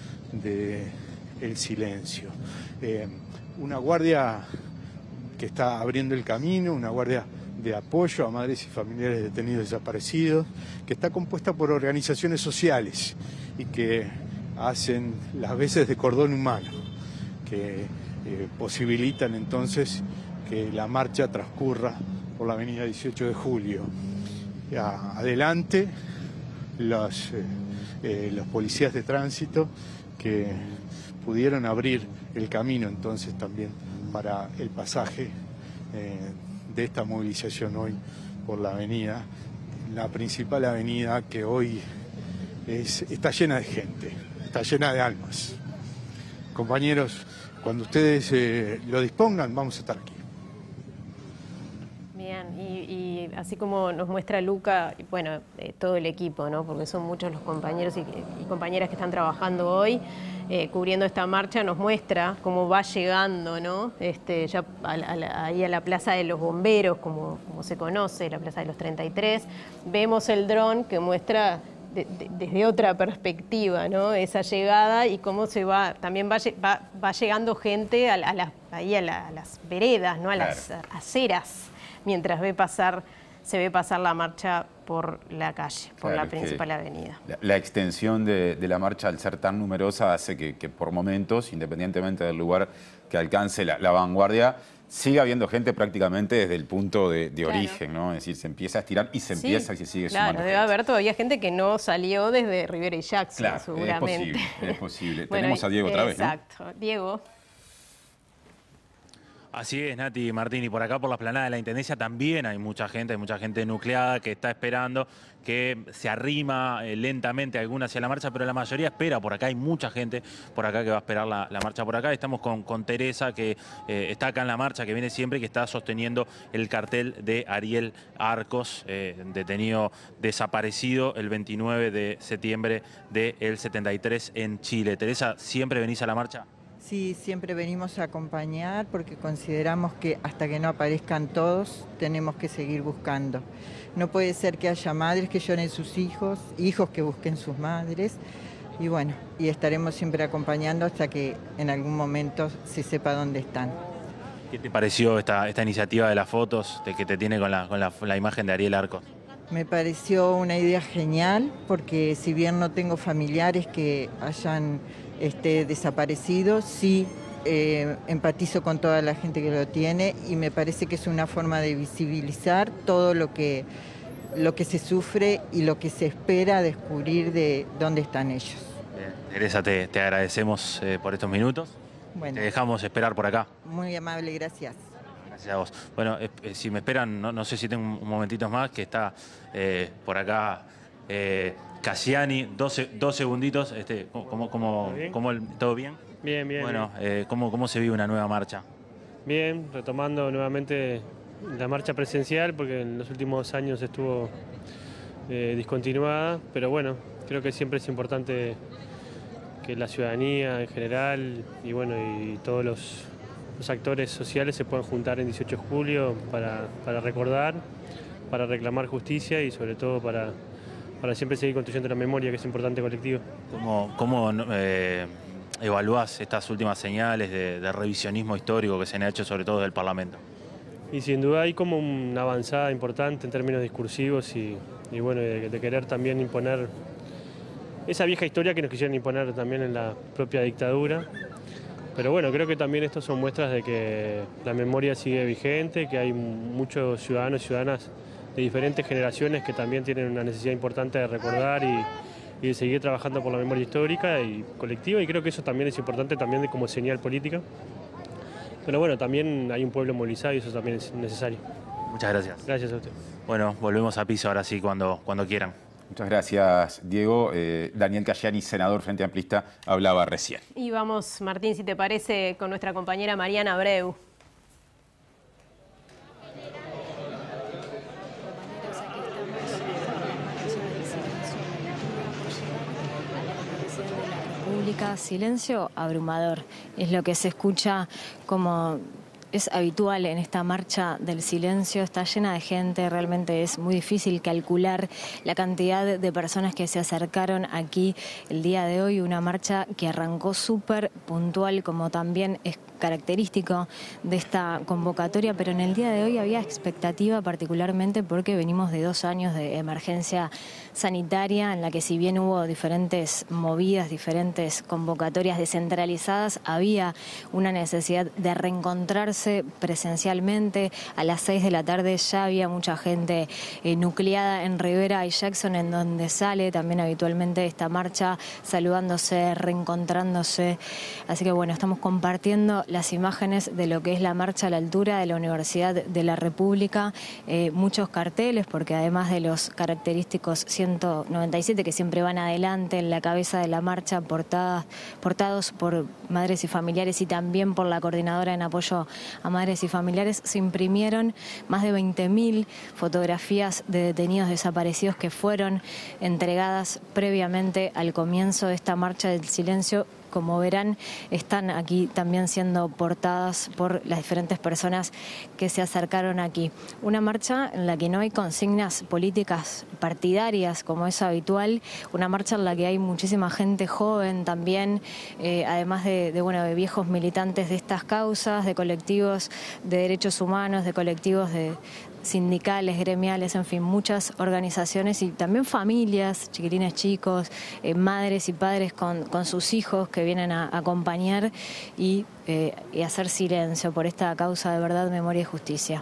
del silencio. Eh, una guardia que está abriendo el camino, una guardia de apoyo a madres y familiares de detenidos desaparecidos, que está compuesta por organizaciones sociales y que hacen las veces de cordón humano, que eh, posibilitan entonces que la marcha transcurra por la avenida dieciocho de julio. Ya, adelante los, eh, eh, los policías de tránsito que pudieron abrir el camino entonces también para el pasaje eh, de esta movilización hoy por la avenida, la principal avenida que hoy es, está llena de gente, está llena de almas. Compañeros, cuando ustedes eh, lo dispongan, vamos a estar aquí. Bien, y, y así como nos muestra Luca, bueno, eh, todo el equipo, ¿no? Porque son muchos los compañeros y, y compañeras que están trabajando hoy, eh, cubriendo esta marcha, nos muestra cómo va llegando, ¿no? Este, ya a, a, ahí a la Plaza de los Bomberos, como, como se conoce, la Plaza de los treinta y tres. Vemos el dron que muestra de, de, desde otra perspectiva, ¿no? Esa llegada y cómo se va, también va, va, va llegando gente a, a las, ahí a, la, a las veredas, ¿no? A Claro. las aceras, mientras ve pasar, se ve pasar la marcha por la calle, por Claro, la es que principal avenida. La, la extensión de, de la marcha, al ser tan numerosa, hace que, que por momentos, independientemente del lugar que alcance la, la vanguardia, siga habiendo gente prácticamente desde el punto de, de Claro. origen, ¿no? Es decir, se empieza a estirar y se Sí, empieza y se sigue claro, sumando debe gente. haber todavía gente que no salió desde Rivera y Jackson, Claro, seguramente. es posible, es posible. Bueno, Tenemos a Diego otra vez, ¿no? Exacto. Diego. Así es, Nati, Martín, y por acá por la explanada de la Intendencia también hay mucha gente, hay mucha gente nucleada que está esperando, que se arrima eh, lentamente alguna hacia la marcha, pero la mayoría espera por acá. Hay mucha gente por acá que va a esperar la, la marcha por acá. Estamos con, con Teresa, que eh, está acá en la marcha, que viene siempre, que está sosteniendo el cartel de Ariel Arcos, eh, detenido desaparecido el veintinueve de septiembre del setenta y tres en Chile. Teresa, ¿siempre venís a la marcha? Sí, siempre venimos a acompañar porque consideramos que hasta que no aparezcan todos tenemos que seguir buscando. No puede ser que haya madres que lloren sus hijos, hijos que busquen sus madres y bueno, y estaremos siempre acompañando hasta que en algún momento se sepa dónde están. ¿Qué te pareció esta, esta iniciativa de las fotos de que te tiene con la, con la, la imagen de Ariel Arcos? Me pareció una idea genial porque si bien no tengo familiares que hayan este, desaparecido, sí eh, empatizo con toda la gente que lo tiene y me parece que es una forma de visibilizar todo lo que, lo que se sufre y lo que se espera descubrir de dónde están ellos. Bien, Teresa, te, te agradecemos eh, por estos minutos. Bueno, te dejamos esperar por acá. Muy amable, gracias. Gracias a vos. Bueno, eh, eh, si me esperan, no, no sé si tengo un momentito más, que está eh, por acá eh, Cassiani, dos, dos segunditos. Este, ¿cómo, cómo, ¿Todo bien? cómo el, ¿Todo bien? Bien, bien. Bueno, eh, ¿cómo, ¿cómo se vive una nueva marcha? Bien, retomando nuevamente la marcha presencial, porque en los últimos años estuvo eh, discontinuada, pero bueno, creo que siempre es importante que la ciudadanía en general y bueno, y todos los, los actores sociales se puedan juntar en dieciocho de julio para, para recordar, para reclamar justicia y sobre todo para, para siempre seguir construyendo la memoria, que es importante colectiva. ¿Cómo, cómo eh, evaluás estas últimas señales de, de revisionismo histórico que se han hecho sobre todo del Parlamento? Y sin duda hay como una avanzada importante en términos discursivos y, y bueno, de, de querer también imponer esa vieja historia que nos quisieron imponer también en la propia dictadura. Pero bueno, creo que también estos son muestras de que la memoria sigue vigente, que hay muchos ciudadanos y ciudadanas de diferentes generaciones que también tienen una necesidad importante de recordar y, y de seguir trabajando por la memoria histórica y colectiva, y creo que eso también es importante también de como señal política. Pero bueno, también hay un pueblo movilizado y eso también es necesario. Muchas gracias. Gracias a usted. Bueno, volvemos a piso ahora sí, cuando, cuando quieran. Muchas gracias, Diego. Eh, Daniel Cassiani, senador Frente Amplista, hablaba recién. Y vamos, Martín, si te parece, con nuestra compañera Mariana Abreu. Silencio abrumador, es lo que se escucha como es habitual en esta marcha del silencio. Está llena de gente, realmente es muy difícil calcular la cantidad de personas que se acercaron aquí el día de hoy. Una marcha que arrancó súper puntual, como también es característico de esta convocatoria, pero en el día de hoy había expectativa, particularmente porque venimos de dos años de emergencia sanitaria en la que, si bien hubo diferentes movidas, diferentes convocatorias descentralizadas, había una necesidad de reencontrarse presencialmente. A las seis de la tarde ya había mucha gente eh, nucleada en Rivera y Jackson, en donde sale también habitualmente esta marcha, saludándose, reencontrándose. Así que bueno, estamos compartiendo las imágenes de lo que es la marcha a la altura de la Universidad de la República. Eh, muchos carteles, porque además de los característicos ciento noventa y siete que siempre van adelante en la cabeza de la marcha, portadas, portados por madres y familiares y también por la coordinadora en apoyo a madres y familiares, se imprimieron más de veinte mil fotografías de detenidos desaparecidos que fueron entregadas previamente al comienzo de esta marcha del silencio. Como verán, están aquí también siendo portadas por las diferentes personas que se acercaron aquí. Una marcha en la que no hay consignas políticas partidarias, como es habitual. Una marcha en la que hay muchísima gente joven también, eh, además de, de, bueno, de viejos militantes de estas causas, de colectivos de derechos humanos, de colectivos de sindicales, gremiales, en fin, muchas organizaciones y también familias, chiquilines chicos, eh, madres y padres con, con sus hijos que vienen a acompañar y, eh, y hacer silencio por esta causa de verdad, memoria y justicia.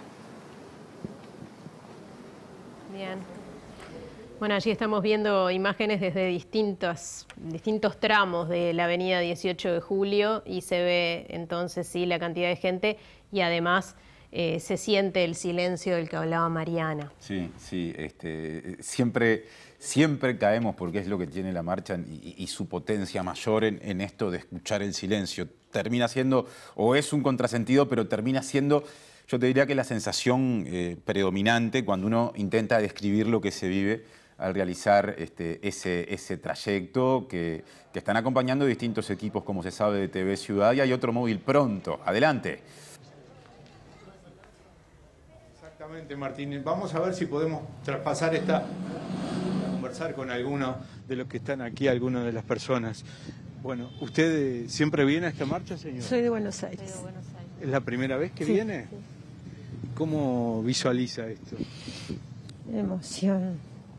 Bien. Bueno, allí estamos viendo imágenes desde distintos, distintos tramos de la avenida dieciocho de julio y se ve entonces sí la cantidad de gente y además Eh, se siente el silencio del que hablaba Mariana. Sí, sí, este, siempre, siempre caemos, porque es lo que tiene la marcha y, y su potencia mayor en, en esto de escuchar el silencio. Termina siendo, o es un contrasentido, pero termina siendo, yo te diría que la sensación eh, predominante cuando uno intenta describir lo que se vive al realizar este, ese, ese trayecto que, que están acompañando distintos equipos, como se sabe, de T V Ciudad, y hay otro móvil pronto. Adelante. Exactamente, Martín. Vamos a ver si podemos traspasar esta, conversar con algunos de los que están aquí, algunas de las personas. Bueno, ¿usted siempre viene a esta marcha, señor? Soy de Buenos Aires. Soy de Buenos Aires. ¿Es la primera vez que sí, viene? Sí. ¿Cómo visualiza esto? Emoción.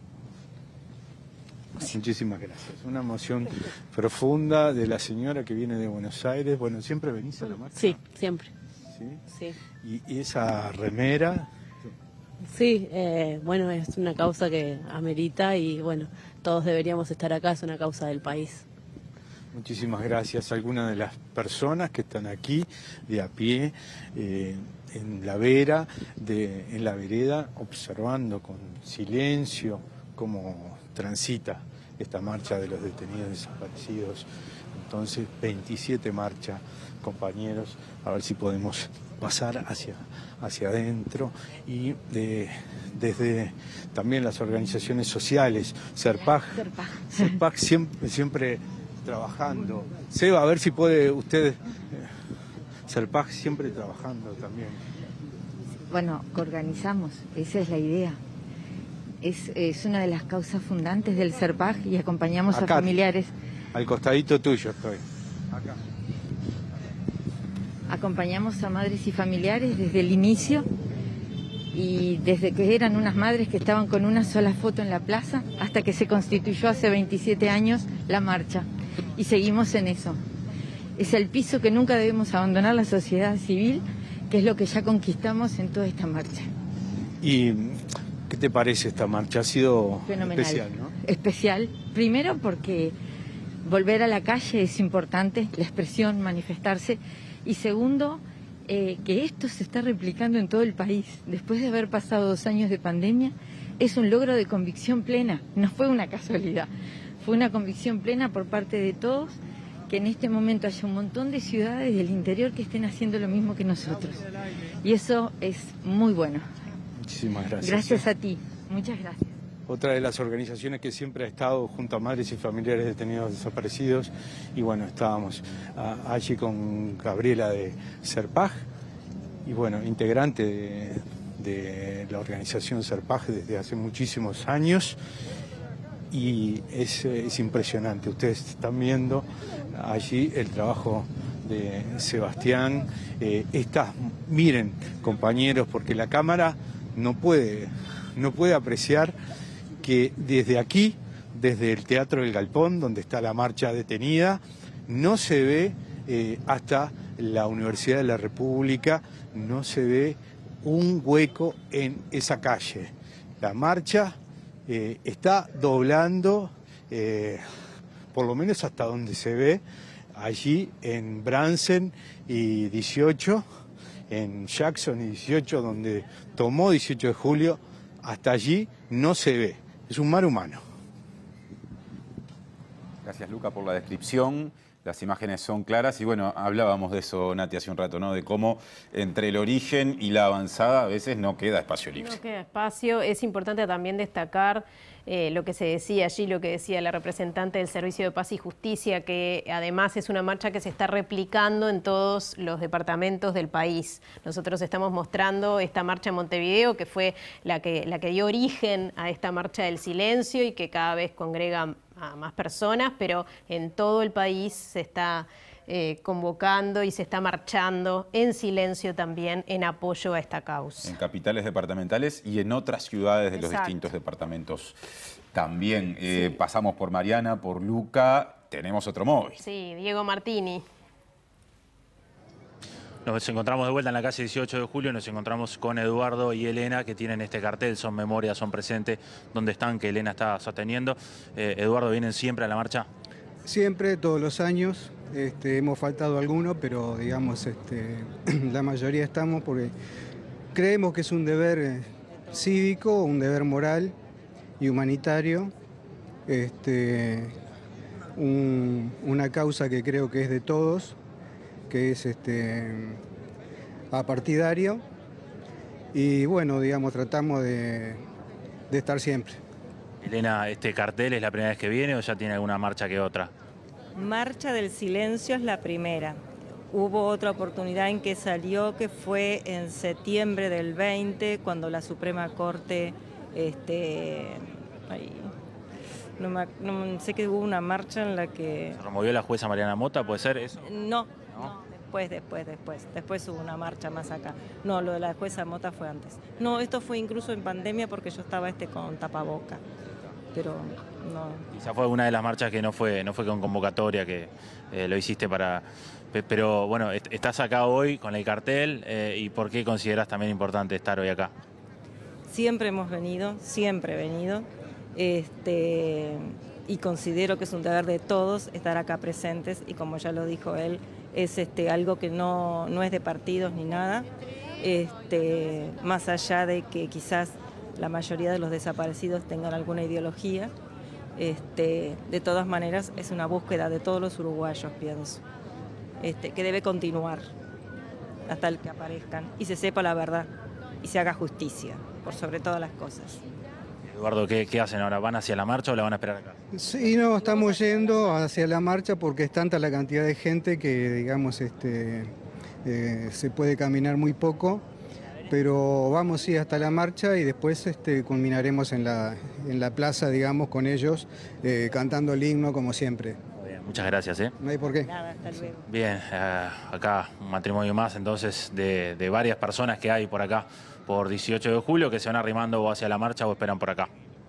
Muchísimas gracias. Una emoción profunda de la señora que viene de Buenos Aires. Bueno, ¿siempre venís a la marcha? Sí, siempre. ¿Sí? Sí. ¿Y, y esa remera? Sí, eh, bueno, es una causa que amerita y bueno, todos deberíamos estar acá, es una causa del país. Muchísimas gracias. Algunas de las personas que están aquí de a pie, eh, en la vera, de, en la vereda, observando con silencio cómo transita esta marcha de los detenidos desaparecidos. Entonces, veintisiete marchas, compañeros, a ver si podemos pasar hacia, hacia adentro y de, desde también las organizaciones sociales, Serpaj, Serpaj siempre, siempre trabajando. Seba, a ver si puede usted, eh, Serpaj siempre trabajando también. Bueno, organizamos, esa es la idea. Es, es una de las causas fundantes del Serpaj y acompañamos Acá, a familiares. Al costadito tuyo estoy. Acá. Acompañamos a madres y familiares desde el inicio y desde que eran unas madres que estaban con una sola foto en la plaza hasta que se constituyó hace veintisiete años la marcha. Y seguimos en eso. Es el piso que nunca debemos abandonar, la sociedad civil, que es lo que ya conquistamos en toda esta marcha. ¿Y qué te parece esta marcha? Ha sido Fenomenal. especial, ¿no? Especial, primero porque volver a la calle es importante, la expresión, manifestarse, y segundo, eh, que esto se está replicando en todo el país. Después de haber pasado dos años de pandemia, es un logro de convicción plena, no fue una casualidad, fue una convicción plena por parte de todos, que en este momento haya un montón de ciudades del interior que estén haciendo lo mismo que nosotros. Y eso es muy bueno. Muchísimas gracias. Gracias a ti, muchas gracias. Otra de las organizaciones que siempre ha estado junto a madres y familiares de detenidos desaparecidos. Y bueno, estábamos a, allí con Gabriela de Serpaj, y bueno, integrante de, de la organización Serpaj desde hace muchísimos años. Y es, es impresionante, ustedes están viendo allí el trabajo de Sebastián. Eh, estas, miren, compañeros, porque la cámara no puede, no puede apreciar que desde aquí, desde el Teatro del Galpón, donde está la marcha detenida, no se ve eh, hasta la Universidad de la República, no se ve un hueco en esa calle. La marcha eh, está doblando, eh, por lo menos hasta donde se ve, allí en Bransen y dieciocho, en Jackson y dieciocho, donde tomó dieciocho de julio, hasta allí no se ve. Es un mar humano. Gracias, Luca, por la descripción. Las imágenes son claras y bueno, hablábamos de eso, Nati, hace un rato, ¿no? De cómo entre el origen y la avanzada a veces no queda espacio libre. No queda espacio. Es importante también destacar eh, lo que se decía allí, lo que decía la representante del Servicio de Paz y Justicia, que además es una marcha que se está replicando en todos los departamentos del país. Nosotros estamos mostrando esta marcha en Montevideo, que fue la que, la que dio origen a esta marcha del silencio y que cada vez congrega a más personas, pero en todo el país se está eh, convocando y se está marchando en silencio también en apoyo a esta causa. En capitales departamentales y en otras ciudades de Exacto. los distintos departamentos también. Eh, sí. Pasamos por Mariana, por Luca, tenemos otro móvil. Sí, Diego Martini. Nos encontramos de vuelta en la calle dieciocho de julio, nos encontramos con Eduardo y Elena, que tienen este cartel, Son Memoria, Son Presente, donde están, que Elena está sosteniendo. Eh, Eduardo, ¿vienen siempre a la marcha? Siempre, todos los años. Este, hemos faltado algunos, pero digamos, este, la mayoría estamos porque creemos que es un deber cívico, un deber moral y humanitario, este, un, una causa que creo que es de todos, que es este, apartidario, y bueno, digamos, tratamos de, de estar siempre. Elena, ¿este cartel es la primera vez que viene o ya tiene alguna marcha que otra? Marcha del Silencio es la primera. Hubo otra oportunidad en que salió, que fue en septiembre del veinte, cuando la Suprema Corte, este, ay, no, me, no sé que hubo una marcha en la que... ¿Se removió la jueza Mariana Mota, puede ser eso? No, no, después, después, después. Después hubo una marcha más acá. No, lo de la jueza Mota fue antes. No, esto fue incluso en pandemia porque yo estaba este con tapaboca. Pero no. Quizá fue una de las marchas que no fue, no fue con convocatoria, que eh, lo hiciste para... Pero bueno, estás acá hoy con el cartel eh, y ¿por qué consideras también importante estar hoy acá? Siempre hemos venido, siempre he venido. Este, y considero que es un deber de todos estar acá presentes y como ya lo dijo él, es este, algo que no, no es de partidos ni nada, este, más allá de que quizás la mayoría de los desaparecidos tengan alguna ideología, este, de todas maneras es una búsqueda de todos los uruguayos, pienso, este, que debe continuar hasta el que aparezcan y se sepa la verdad y se haga justicia, por sobre todas las cosas. Eduardo, ¿qué, qué hacen ahora? ¿Van hacia la marcha o la van a esperar acá? Sí, no, estamos yendo hacia la marcha porque es tanta la cantidad de gente que, digamos, este, eh, se puede caminar muy poco, pero vamos sí hasta la marcha y después este, culminaremos en la, en la plaza, digamos, con ellos, eh, cantando el himno como siempre. Bien, muchas gracias, ¿eh? No hay por qué. Nada, hasta luego. Bien, eh, acá un matrimonio más entonces de, de varias personas que hay por acá por dieciocho de julio que se van arrimando o hacia la marcha o esperan por acá.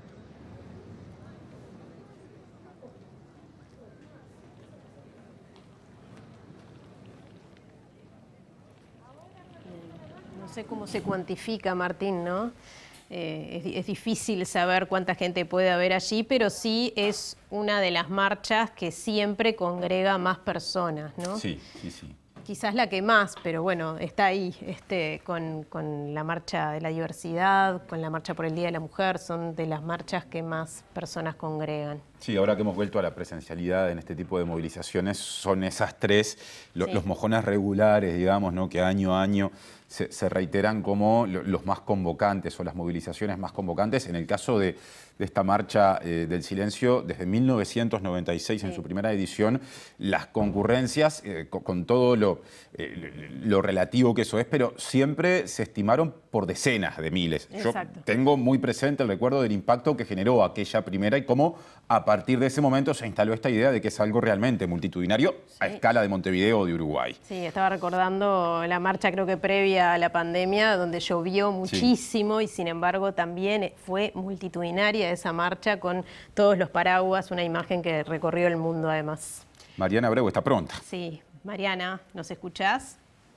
No sé cómo se cuantifica, Martín, ¿no? Eh, es, es difícil saber cuánta gente puede haber allí, pero sí es una de las marchas que siempre congrega más personas, ¿no? Sí, sí, sí. Quizás la que más, pero bueno, está ahí, este, con, con la marcha de la diversidad, con la marcha por el Día de la Mujer, son de las marchas que más personas congregan. Sí, ahora que hemos vuelto a la presencialidad en este tipo de movilizaciones, son esas tres, lo, sí. los mojones regulares, digamos, ¿no? Que año a año se, se reiteran como lo, los más convocantes o las movilizaciones más convocantes. En el caso de, de esta marcha eh, del silencio, desde mil novecientos noventa y seis, sí. en su primera edición, las concurrencias, eh, con, con todo lo, eh, lo relativo que eso es, pero siempre se estimaron por decenas de miles. Exacto. Yo tengo muy presente el recuerdo del impacto que generó aquella primera y cómo a partir de ese momento se instaló esta idea de que es algo realmente multitudinario sí. a escala de Montevideo o de Uruguay. Sí, estaba recordando la marcha creo que previa a la pandemia, donde llovió muchísimo sí. y sin embargo también fue multitudinaria esa marcha con todos los paraguas, una imagen que recorrió el mundo además. Mariana Abreu está pronta. Sí, Mariana, ¿nos escuchás?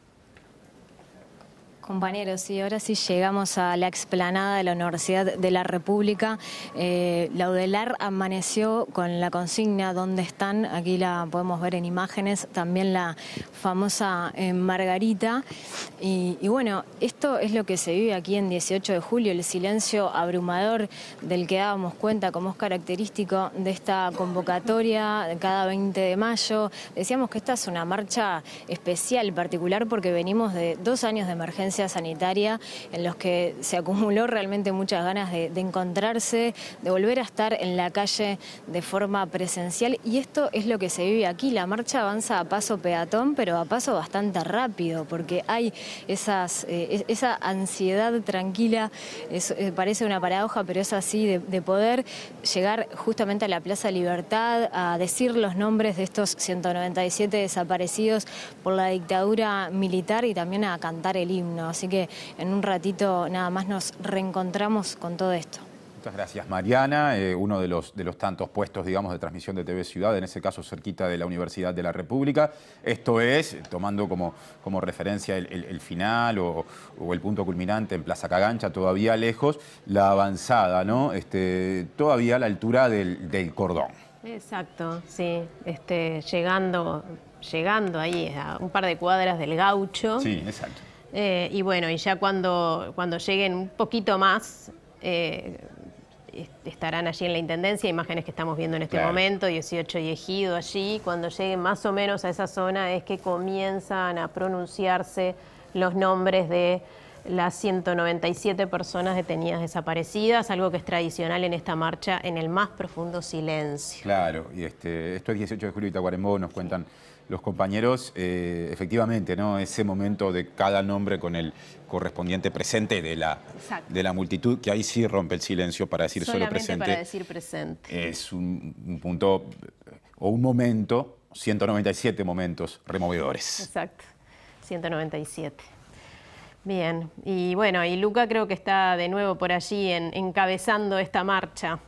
Compañeros, y ahora sí llegamos a la explanada de la Universidad de la República. Eh, la UDELAR amaneció con la consigna ¿dónde están? Aquí la podemos ver en imágenes, también la famosa eh, Margarita. Y, y bueno, esto es lo que se vive aquí en dieciocho de julio, el silencio abrumador del que dábamos cuenta como es característico de esta convocatoria de cada veinte de mayo. Decíamos que esta es una marcha especial, particular, porque venimos de dos años de emergencia sanitaria en los que se acumuló realmente muchas ganas de, de encontrarse, de volver a estar en la calle de forma presencial y esto es lo que se vive aquí. La marcha avanza a paso peatón, pero a paso bastante rápido porque hay esas, eh, esa ansiedad tranquila, es, eh, parece una paradoja, pero es así, de, de poder llegar justamente a la Plaza Libertad a decir los nombres de estos ciento noventa y siete desaparecidos por la dictadura militar y también a cantar el himno. Así que en un ratito nada más nos reencontramos con todo esto. Muchas gracias, Mariana. Eh, uno de los, de los tantos puestos, digamos, de transmisión de T V Ciudad, en ese caso cerquita de la Universidad de la República. Esto es, tomando como, como referencia el, el, el final o, o el punto culminante en Plaza Cagancha, todavía lejos, la avanzada, ¿no? Este, todavía a la altura del, del cordón. Exacto, sí. Este, llegando, llegando ahí a un par de cuadras del Gaucho. Sí, exacto. Eh, y bueno, y ya cuando, cuando lleguen un poquito más, eh, estarán allí en la Intendencia, imágenes que estamos viendo en este claro. momento, dieciocho y Ejido allí. Cuando lleguen más o menos a esa zona es que comienzan a pronunciarse los nombres de las ciento noventa y siete personas detenidas desaparecidas, algo que es tradicional en esta marcha, en el más profundo silencio. Claro, y este, esto es dieciocho de julio y Tacuarembó, nos cuentan los compañeros, eh, efectivamente, ¿no? Ese momento de cada nombre con el correspondiente presente de la, de la multitud, que ahí sí rompe el silencio para decir solamente solo presente. para decir presente. Es un, un punto o un momento, ciento noventa y siete momentos removedores. Exacto. ciento noventa y siete. Bien, y bueno, y Luca creo que está de nuevo por allí en, encabezando esta marcha.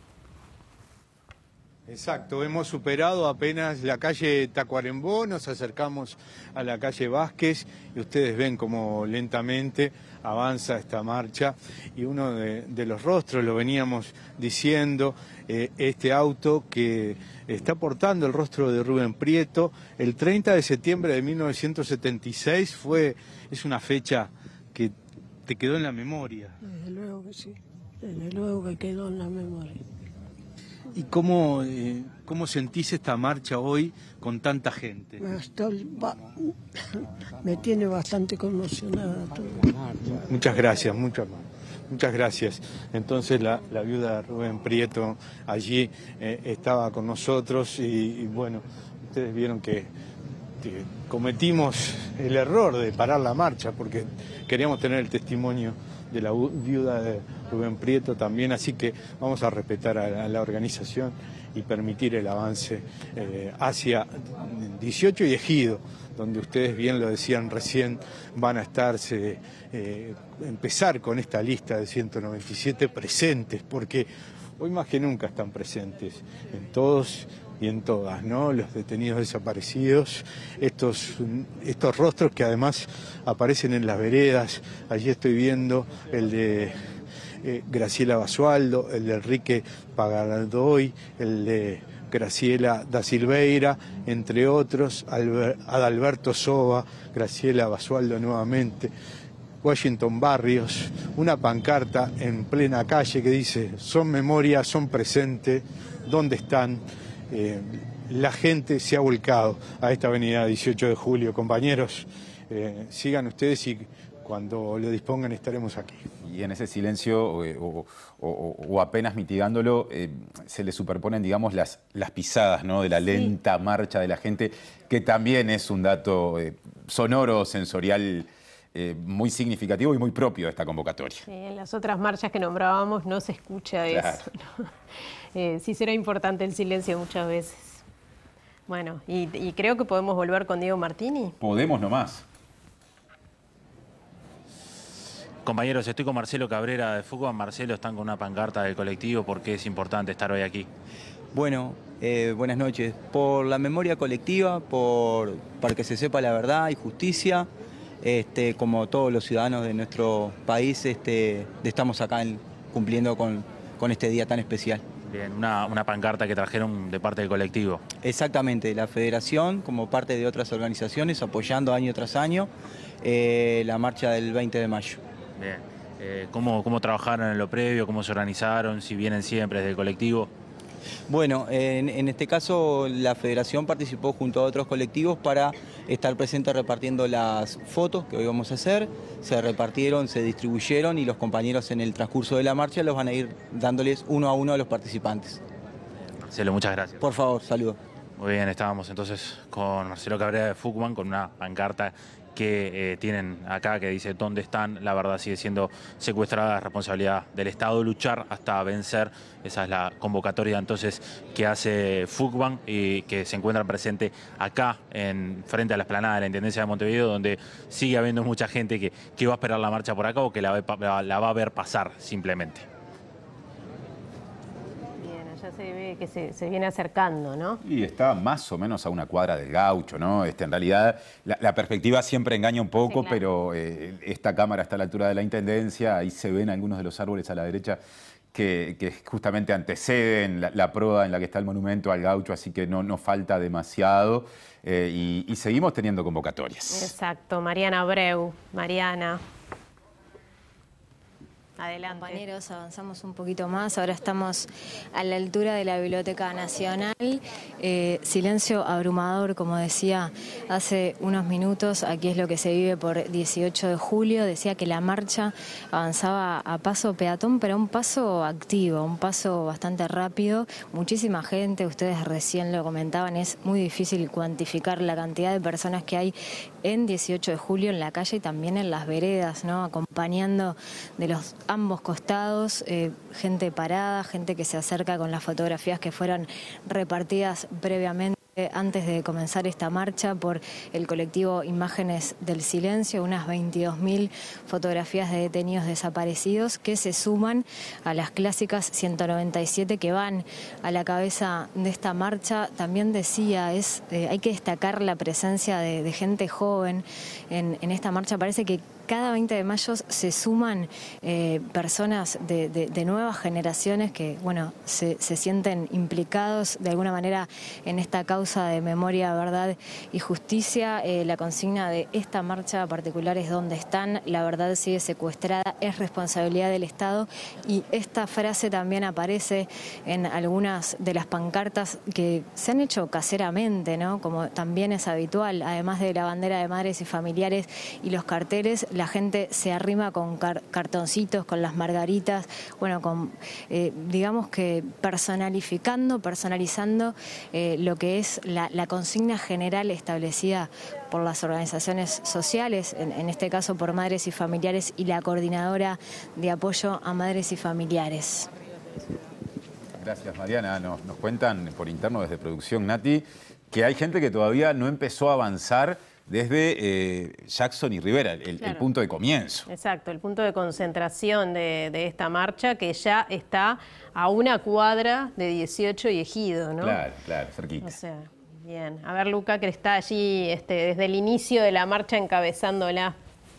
Exacto, hemos superado apenas la calle Tacuarembó, nos acercamos a la calle Vázquez y ustedes ven cómo lentamente avanza esta marcha y uno de, de los rostros, lo veníamos diciendo, eh, este auto que está portando el rostro de Rubén Prieto, el treinta de septiembre de mil novecientos setenta y seis fue, es una fecha que te quedó en la memoria. Desde luego que sí, desde luego que quedó en la memoria. ¿Y cómo, eh, cómo sentís esta marcha hoy con tanta gente? Me, estoy, me tiene bastante conmocionada todo. Muchas gracias, muchas, muchas gracias. Entonces la, la viuda de Rubén Prieto allí eh, estaba con nosotros y, y bueno, ustedes vieron que, que cometimos el error de parar la marcha porque queríamos tener el testimonio de la viuda de Rubén Prieto también, así que vamos a respetar a, a la organización y permitir el avance eh, hacia dieciocho y Ejido, donde ustedes bien lo decían recién, van a estarse, eh, empezar con esta lista de ciento noventa y siete presentes, porque hoy más que nunca están presentes en todos y en todas, ¿no? Los detenidos desaparecidos, estos, estos rostros que además aparecen en las veredas. Allí estoy viendo el de eh, Graciela Basualdo, el de Enrique Pagaraldoy, el de Graciela da Silveira, entre otros, Albert, Adalberto Soba, Graciela Basualdo nuevamente, Washington Barrios, una pancarta en plena calle que dice: son memoria, son presente, ¿dónde están? Eh, la gente se ha volcado a esta avenida dieciocho de julio. Compañeros, eh, sigan ustedes y cuando lo dispongan estaremos aquí. Y en ese silencio, eh, o, o, o apenas mitigándolo, eh, se le superponen, digamos, las, las pisadas, ¿no?, de la lenta sí. marcha de la gente, que también es un dato eh, sonoro, sensorial, Eh, muy significativo y muy propio de esta convocatoria. Sí, en las otras marchas que nombrábamos no se escucha claro. eso, ¿no? eh, sí será importante el silencio muchas veces. Bueno, y, y creo que podemos volver con Diego Martini. Podemos nomás. Compañeros, estoy con Marcelo Cabrera de Fucban. Marcelo, están con una pancarta del colectivo. ¿Por qué es importante estar hoy aquí? Bueno, eh, buenas noches. Por la memoria colectiva, por, para que se sepa la verdad y justicia. Este, como todos los ciudadanos de nuestro país, este, estamos acá en, cumpliendo con, con este día tan especial. Bien, una, una pancarta que trajeron de parte del colectivo. Exactamente, la Federación, como parte de otras organizaciones, apoyando año tras año eh, la marcha del veinte de mayo. Bien, eh, ¿cómo, ¿cómo trabajaron en lo previo? ¿Cómo se organizaron? ¿Si vienen siempre desde el colectivo? Bueno, en, en este caso la Federación participó junto a otros colectivos para estar presente repartiendo las fotos que hoy vamos a hacer. Se repartieron, se distribuyeron y los compañeros en el transcurso de la marcha los van a ir dándoles uno a uno a los participantes. Marcelo, muchas gracias. Por favor, saludos. Muy bien, estábamos entonces con Marcelo Cabrera de Fucban con una pancarta que eh, tienen acá que dice: ¿dónde están? La verdad sigue siendo secuestrada, es responsabilidad del Estado luchar hasta vencer. Esa es la convocatoria entonces que hace Fucban y que se encuentra presente acá en frente a la explanada de la Intendencia de Montevideo, donde sigue habiendo mucha gente que, que va a esperar la marcha por acá o que la, la, la va a ver pasar simplemente. Ya se ve que se, se viene acercando, ¿no? Y está más o menos a una cuadra del Gaucho, ¿no? Este, en realidad, la, la perspectiva siempre engaña un poco, sí, claro. pero eh, esta cámara está a la altura de la Intendencia, ahí se ven algunos de los árboles a la derecha que, que justamente anteceden la, la proa en la que está el monumento al Gaucho, así que no nos falta demasiado eh, y, y seguimos teniendo convocatorias. Exacto, Mariana Abreu. Mariana. Adelante. Compañeros, avanzamos un poquito más. Ahora estamos a la altura de la Biblioteca Nacional. Eh, silencio abrumador, como decía hace unos minutos. Aquí es lo que se vive por dieciocho de julio. Decía que la marcha avanzaba a paso peatón, pero a un paso activo, un paso bastante rápido. Muchísima gente, ustedes recién lo comentaban, es muy difícil cuantificar la cantidad de personas que hay en dieciocho de julio en la calle y también en las veredas, ¿no? Acompañando de los ambos costados, eh, gente parada, gente que se acerca con las fotografías que fueron repartidas previamente Antes de comenzar esta marcha por el colectivo Imágenes del Silencio, unas veintidós mil fotografías de detenidos desaparecidos que se suman a las clásicas ciento noventa y siete que van a la cabeza de esta marcha. También decía, es eh, hay que destacar la presencia de, de gente joven en, en esta marcha. Parece que cada veinte de mayo se suman eh, personas de, de, de nuevas generaciones que, bueno, se, se sienten implicados de alguna manera en esta causa de memoria, verdad y justicia. Eh, la consigna de esta marcha particular es "donde están, la verdad sigue secuestrada, es responsabilidad del Estado", y esta frase también aparece en algunas de las pancartas que se han hecho caseramente, ¿no? Como también es habitual, además de la bandera de madres y familiares y los carteles, la gente se arrima con car cartoncitos, con las margaritas, bueno, con eh, digamos que personalificando, personalizando eh, lo que es la, la consigna general establecida por las organizaciones sociales, en, en este caso por Madres y Familiares y la Coordinadora de Apoyo a Madres y Familiares. Gracias, Mariana. Nos, nos cuentan por interno desde producción, Nati, que hay gente que todavía no empezó a avanzar desde eh, Jackson y Rivera, el, Claro. el punto de comienzo. Exacto, el punto de concentración de, de esta marcha, que ya está a una cuadra de dieciocho y Ejido, ¿no? Claro, claro, cerquita. O sea, bien. A ver, Luca, que está allí este, desde el inicio de la marcha encabezándola.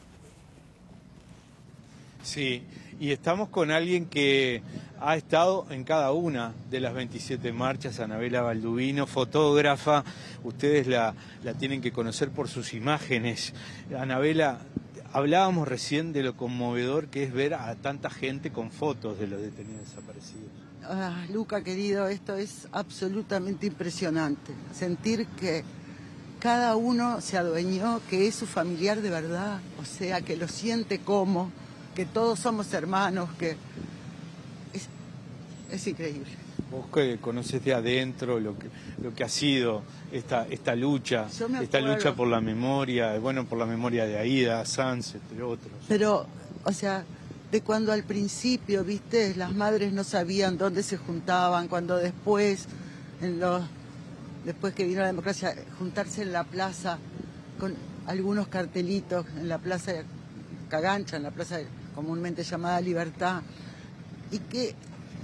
Sí, y estamos con alguien que ha estado en cada una de las veintisiete marchas, Anabela Baldubino, fotógrafa. Ustedes la, la tienen que conocer por sus imágenes. Anabela, hablábamos recién de lo conmovedor que es ver a tanta gente con fotos de los detenidos desaparecidos. Ah, Luca, querido, esto es absolutamente impresionante. Sentir que cada uno se adueñó, que es su familiar de verdad, o sea, que lo siente como, que todos somos hermanos, que es, es increíble. Vos que conoces de adentro lo que, lo que ha sido esta, esta lucha, esta lucha por la memoria, bueno, por la memoria de Aida, Sanz, entre otros. Pero, o sea, de cuando al principio, viste, las madres no sabían dónde se juntaban, cuando después, en los, después que vino la democracia, juntarse en la plaza con algunos cartelitos, en la plaza de Cagancha, en la plaza comúnmente llamada Libertad, y que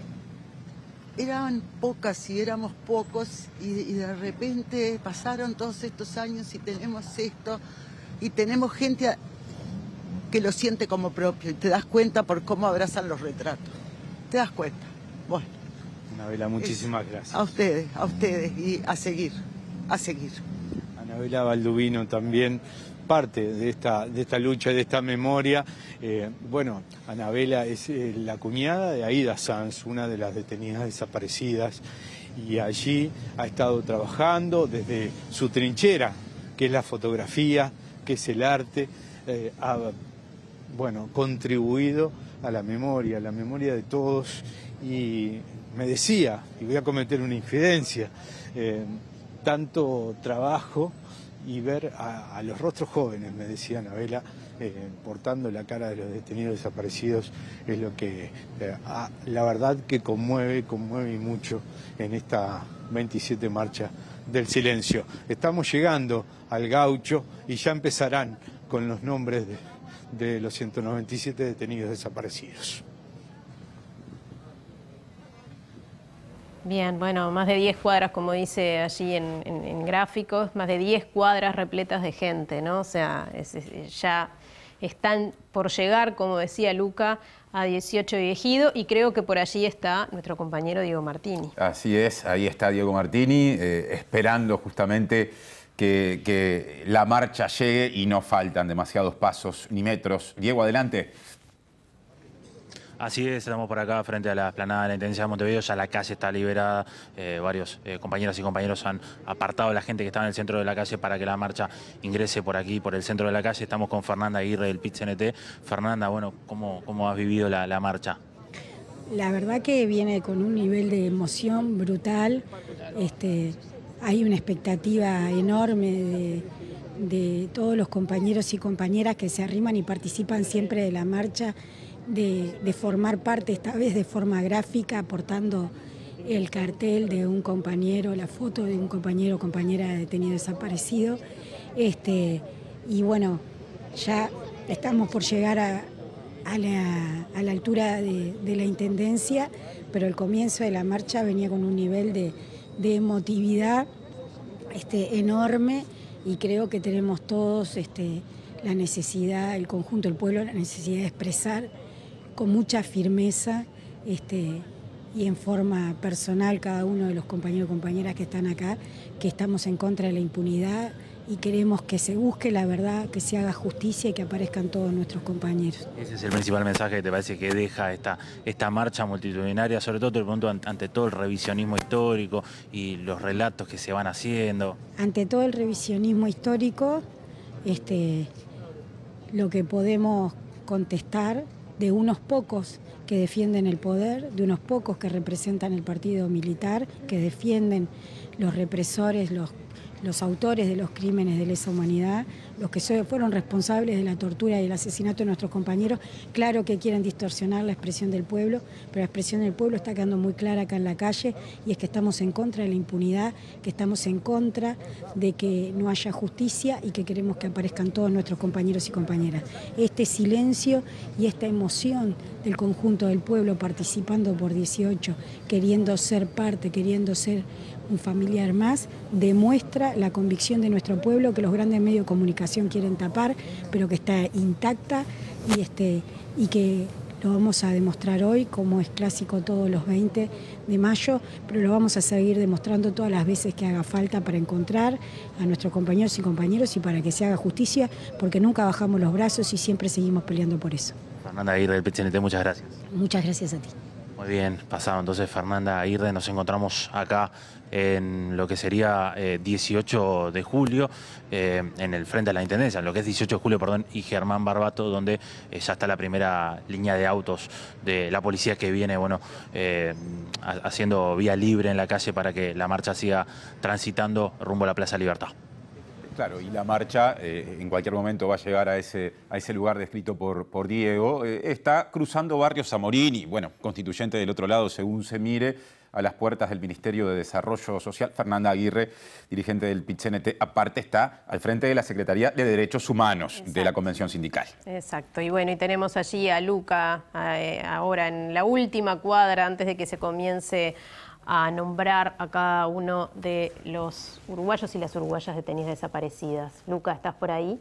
eran pocas y éramos pocos, y, y de repente pasaron todos estos años y tenemos esto, y tenemos gente a, que lo siente como propio, y te das cuenta por cómo abrazan los retratos. Te das cuenta. Bueno. Anabela, muchísimas es, gracias. A ustedes, a ustedes, y a seguir, a seguir. Anabela Baldubino también parte de esta, de esta lucha, de esta memoria. Eh, bueno, Anabela es eh, la cuñada de Aida Sanz, una de las detenidas desaparecidas, y allí ha estado trabajando desde su trinchera, que es la fotografía, que es el arte, eh, ha bueno, contribuido a la memoria, a la memoria de todos, y me decía, y voy a cometer una infidencia, eh, tanto trabajo y ver a, a los rostros jóvenes, me decía Anabela, eh, portando la cara de los detenidos desaparecidos, es lo que, eh, a, la verdad que conmueve, conmueve y mucho en esta veintisiete marcha del silencio. Estamos llegando al Gaucho y ya empezarán con los nombres de, de los ciento noventa y siete detenidos desaparecidos. Bien, bueno, más de diez cuadras, como dice allí en, en, en gráficos, más de diez cuadras repletas de gente, ¿no? O sea, es, es, ya están por llegar, como decía Luca, a dieciocho y Ejido, y creo que por allí está nuestro compañero Diego Martini. Así es, ahí está Diego Martini, eh, esperando justamente que, que la marcha llegue y no faltan demasiados pasos ni metros. Diego, adelante. Así es, estamos por acá frente a la explanada de la Intendencia de Montevideo, ya la calle está liberada, eh, varios eh, compañeras y compañeros han apartado a la gente que estaba en el centro de la calle para que la marcha ingrese por aquí, por el centro de la calle. Estamos con Fernanda Aguirre del P I T C N T. Fernanda, bueno, ¿cómo, cómo has vivido la, la marcha? La verdad que viene con un nivel de emoción brutal, este, hay una expectativa enorme de, de todos los compañeros y compañeras que se arriman y participan siempre de la marcha, De, de formar parte, esta vez de forma gráfica, aportando el cartel de un compañero, la foto de un compañero o compañera detenido desaparecido. Este, y bueno, ya estamos por llegar a, a, la, a la altura de, de la Intendencia, pero el comienzo de la marcha venía con un nivel de, de emotividad este, enorme, y creo que tenemos todos este, la necesidad, el conjunto del pueblo, la necesidad de expresar con mucha firmeza este, y en forma personal cada uno de los compañeros y compañeras que están acá, que estamos en contra de la impunidad y queremos que se busque la verdad, que se haga justicia y que aparezcan todos nuestros compañeros. Ese es el principal mensaje que te parece que deja esta, esta marcha multitudinaria, sobre todo te pregunto ante todo el revisionismo histórico y los relatos que se van haciendo. Ante todo el revisionismo histórico, este, lo que podemos contestar de unos pocos que defienden el poder, de unos pocos que representan el partido militar, que defienden los represores, los los autores de los crímenes de lesa humanidad, los que fueron responsables de la tortura y el asesinato de nuestros compañeros. Claro que quieren distorsionar la expresión del pueblo, pero la expresión del pueblo está quedando muy clara acá en la calle, y es que estamos en contra de la impunidad, que estamos en contra de que no haya justicia y que queremos que aparezcan todos nuestros compañeros y compañeras. Este silencio y esta emoción del conjunto del pueblo participando por dieciocho, queriendo ser parte, queriendo ser un familiar más, demuestra la convicción de nuestro pueblo, que los grandes medios de comunicación quieren tapar, pero que está intacta, y, este, y que lo vamos a demostrar hoy, como es clásico todos los veinte de mayo, pero lo vamos a seguir demostrando todas las veces que haga falta para encontrar a nuestros compañeros y compañeros y para que se haga justicia, porque nunca bajamos los brazos y siempre seguimos peleando por eso. Fernanda Aguirre del P I C N T, muchas gracias. Muchas gracias a ti. Muy bien, pasado entonces Fernanda Aguirre, nos encontramos acá en lo que sería eh, dieciocho de julio, eh, en el frente de la Intendencia, en lo que es dieciocho de julio, perdón, y Germán Barbato, donde eh, ya está la primera línea de autos de la policía que viene, bueno, eh, haciendo vía libre en la calle para que la marcha siga transitando rumbo a la Plaza Libertad. Claro, y la marcha eh, en cualquier momento va a llegar a ese, a ese lugar descrito por, por Diego. Eh, está cruzando Barrio Zamorín y, bueno, Constituyente del otro lado, según se mire, a las puertas del Ministerio de Desarrollo Social. Fernanda Aguirre, dirigente del P I C N T, aparte está al frente de la Secretaría de Derechos Humanos. Exacto. De la Convención Sindical. Exacto, y bueno, y tenemos allí a Luca, eh, ahora en la última cuadra, antes de que se comience a nombrar a cada uno de los uruguayos y las uruguayas detenidas desaparecidas. Luca, ¿estás por ahí?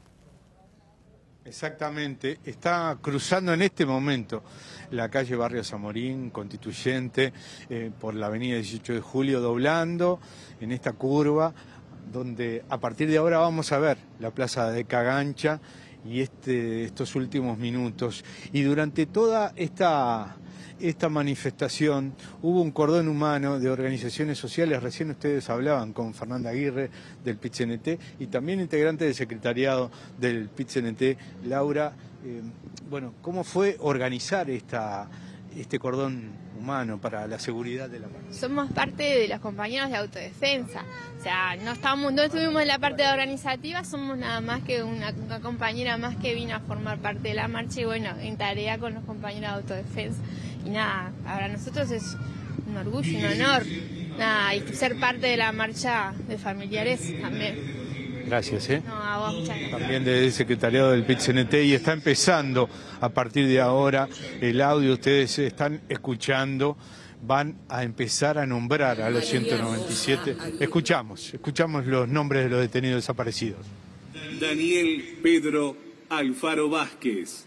Exactamente, está cruzando en este momento la calle Barrio Zamorín, Constituyente, eh, por la avenida dieciocho de julio, doblando en esta curva, donde a partir de ahora vamos a ver la Plaza de Cagancha y este, estos últimos minutos. Y durante toda esta... esta manifestación hubo un cordón humano de organizaciones sociales. Recién ustedes hablaban con Fernanda Aguirre del P I C N T y también integrante del secretariado del P I C N T, Laura. Eh, bueno, ¿cómo fue organizar esta, este cordón humano para la seguridad de la marcha? Somos parte de los compañeros de autodefensa. O sea, no, estamos, no estuvimos en la parte organizativa, somos nada más que una, una compañera más que vino a formar parte de la marcha y bueno, en tarea con los compañeros de autodefensa. Y nada, para nosotros es un orgullo, un honor, nada, y ser parte de la marcha de familiares también. Gracias, ¿eh? No, a vos, muchas gracias. También desde el secretariado del P I C N T, y está empezando a partir de ahora el audio, ustedes están escuchando, van a empezar a nombrar a los ciento noventa y siete. Escuchamos, escuchamos los nombres de los detenidos desaparecidos. Daniel Pedro Alfaro Vázquez.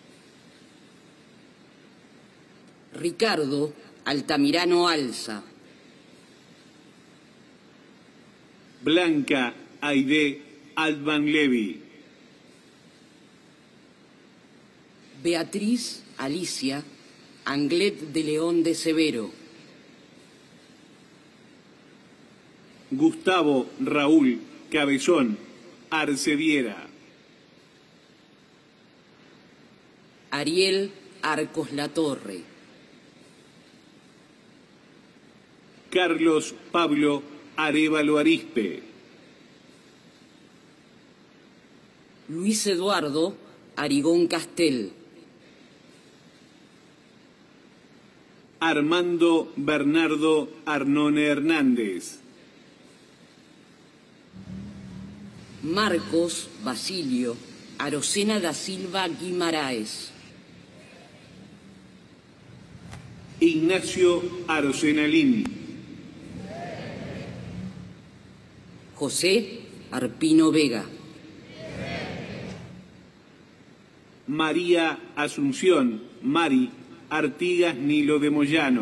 Ricardo Altamirano Alza. Blanca Aide Alban Levy. Beatriz Alicia Anglet de León de Severo. Gustavo Raúl Cabezón Arcediera. Ariel Arcos Latorre. Carlos Pablo Arévalo Arispe. Luis Eduardo Arigón Castel. Armando Bernardo Arnone Hernández. Marcos Basilio Arocena da Silva Guimaraes. Ignacio Arocena Lin. José Arpino Vega. María Asunción Mari Artigas Nilo de Moyano.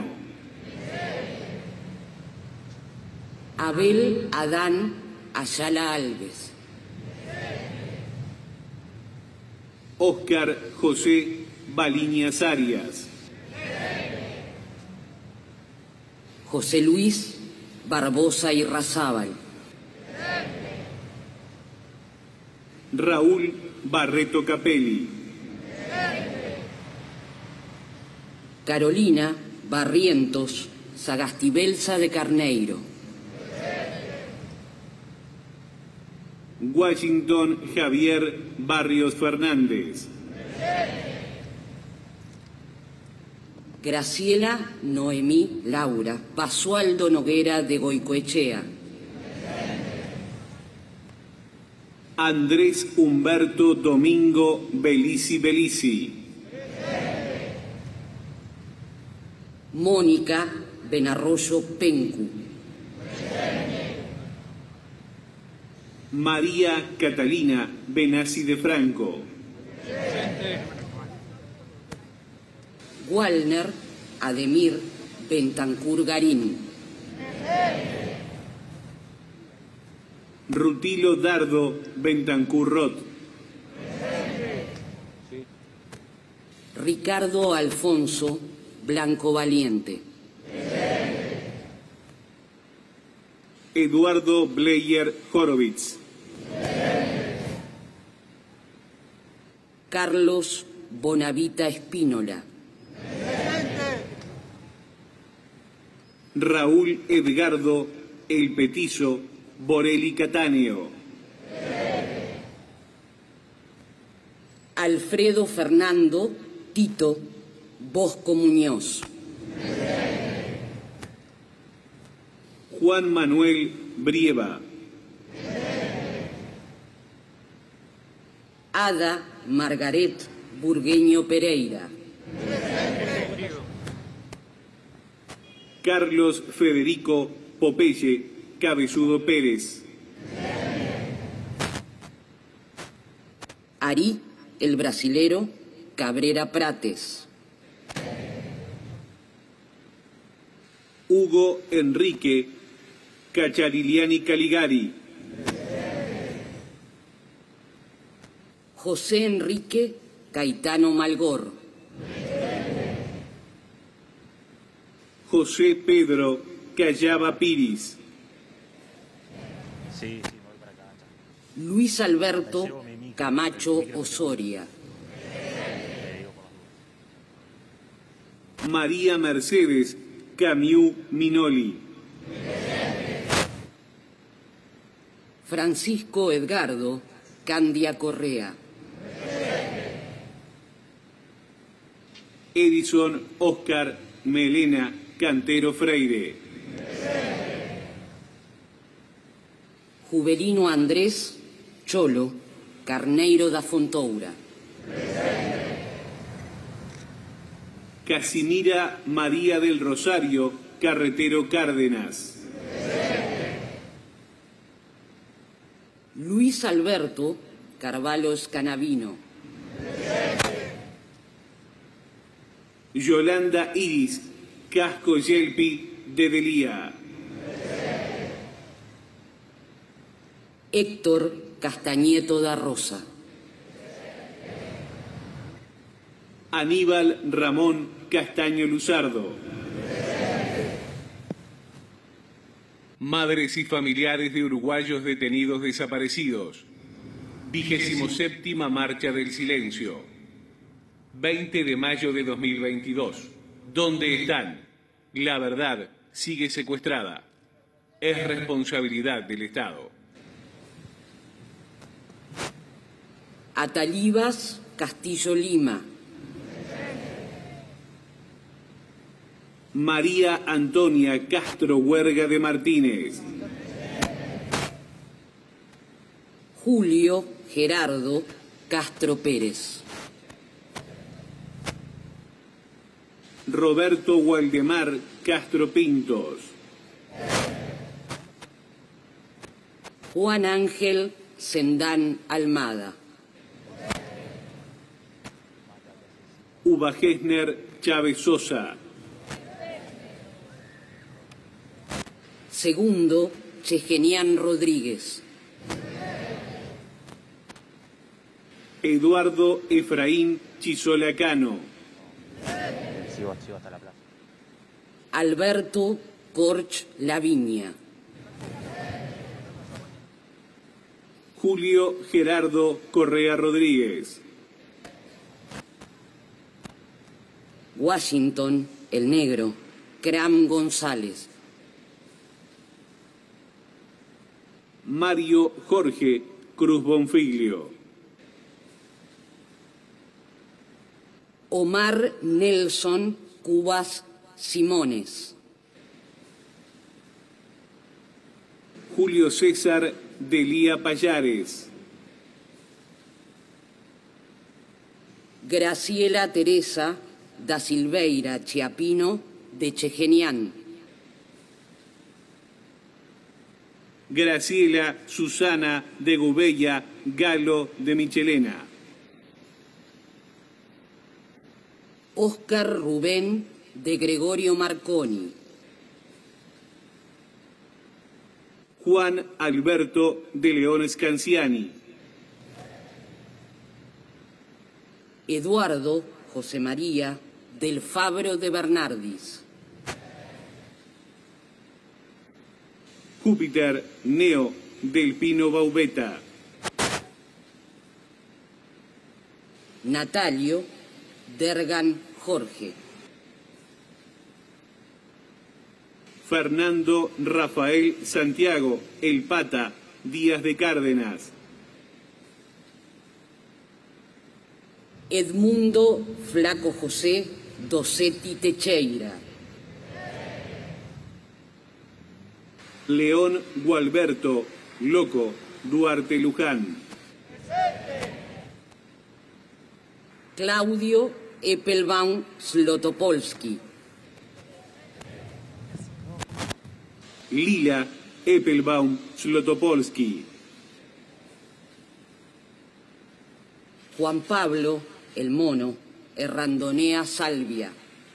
Abel Adán Ayala Alves. Óscar José Baliñas Arias. José Luis Barbosa Irrazábal. Raúl Barreto Capelli. Carolina Barrientos Sagastibelsa de Carneiro. Washington Javier Barrios Fernández. Graciela Noemí Laura Basualdo Noguera de Goicoechea. Andrés Humberto Domingo Belici Belici. Mónica Benarroyo Pencu. María Catalina Benassi de Franco. Walner Ademir Bentancur Garín. Rutilo Dardo Bentancur Rot. Ricardo Alfonso Blanco Valiente. Eduardo Bleyer Horowitz. Carlos Bonavita Espínola. Raúl Edgardo El Petizo Borelli Catáneo. Alfredo Fernando Tito Bosco Muñoz. Juan Manuel Brieva. Ada Margaret Burgueño Pereira. Carlos Federico Popeye Cabezudo Pérez. Ari, el brasilero, Cabrera Prates. Hugo Enrique Cachariliani Caligari. José Enrique Caetano Malgor. José Pedro Callaba Piris. Sí, sí, Luis Alberto Camacho Osoria. María Mercedes Camiu Minoli. Francisco Edgardo Candia Correa. Edison Oscar Melena Cantero Freire. Juvelino Andrés Cholo Carneiro da Fontoura. Casimira María del Rosario Carretero Cárdenas. Luis Alberto Carvalho Scanavino. Yolanda Iris Casco Yelpi de Delía. Héctor Castañeto da Rosa. Aníbal Ramón Castaño Luzardo. Madres y familiares de uruguayos detenidos desaparecidos. Vigésimo séptima Marcha del Silencio. veinte de mayo de dos mil veintidós. ¿Dónde están? La verdad sigue secuestrada. Es responsabilidad del Estado. Atalibas Castillo Lima. María Antonia Castro Huerga de Martínez. Julio Gerardo Castro Pérez. Roberto Waldemar Castro Pintos. Juan Ángel Sendán Almada. Uva Gesner Chávez Sosa. Segundo Chegenián Rodríguez. Eduardo Efraín Chisola Cano. Alberto Corch Laviña. Julio Gerardo Correa Rodríguez. Washington, el Negro, Cram González. Mario Jorge Cruz Bonfiglio. Omar Nelson Cubas Simones. Julio César Delía Payares. Graciela Teresa da Silveira Chiapino de Chegenián. Graciela Susana de Gubella Galo de Michelena. Óscar Rubén de Gregorio Marconi. Juan Alberto de León Scanciani. Eduardo José María del Fabro de Bernardis. Júpiter Neo del Pino Baubeta. Natalio Dergan Jorge. Fernando Rafael Santiago, El Pata, Díaz de Cárdenas. Edmundo Flaco José Dosetti Techeira. León Gualberto, Loco, Duarte Luján. Claudio Eppelbaum Slotopolsky. Lila Eppelbaum Slotopolsky. Juan Pablo, el Mono, Errandonea Salvia.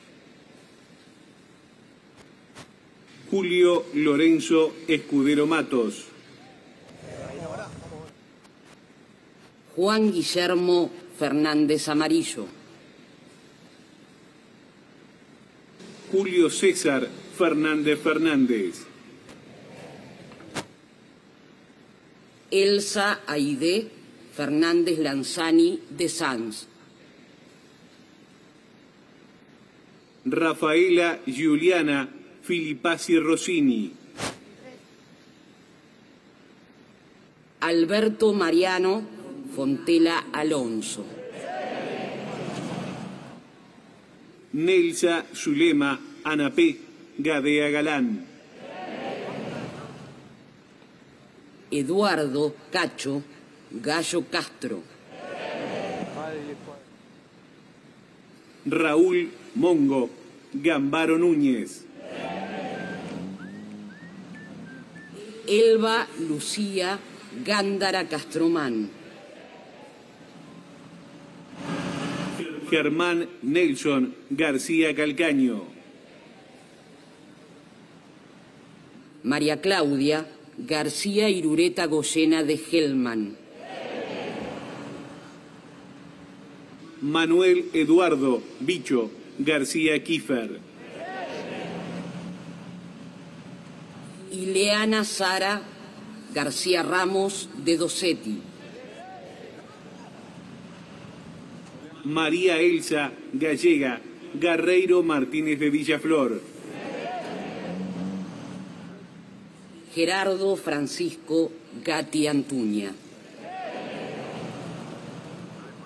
Julio Lorenzo Escudero Matos. Juan Guillermo Fernández Amarillo. Julio César Fernández Fernández. Elsa Aide Fernández Lanzani de Sanz. Rafaela Giuliana Filipazzi Rossini. Alberto Mariano Fontela Alonso. Nelsa Zulema Anapé Gadea Galán. Eduardo Cacho Gallo Castro. Raúl Mongo Gambaro Núñez. Elba Lucía Gándara Castromán. Germán Nelson García Calcaño. María Claudia García Irureta Goyena de Gelman. Manuel Eduardo Bicho García Kiefer. Ileana Sara García Ramos de Dosetti. María Elsa Gallega Garreiro Martínez de Villaflor. Gerardo Francisco Gatti Antuña.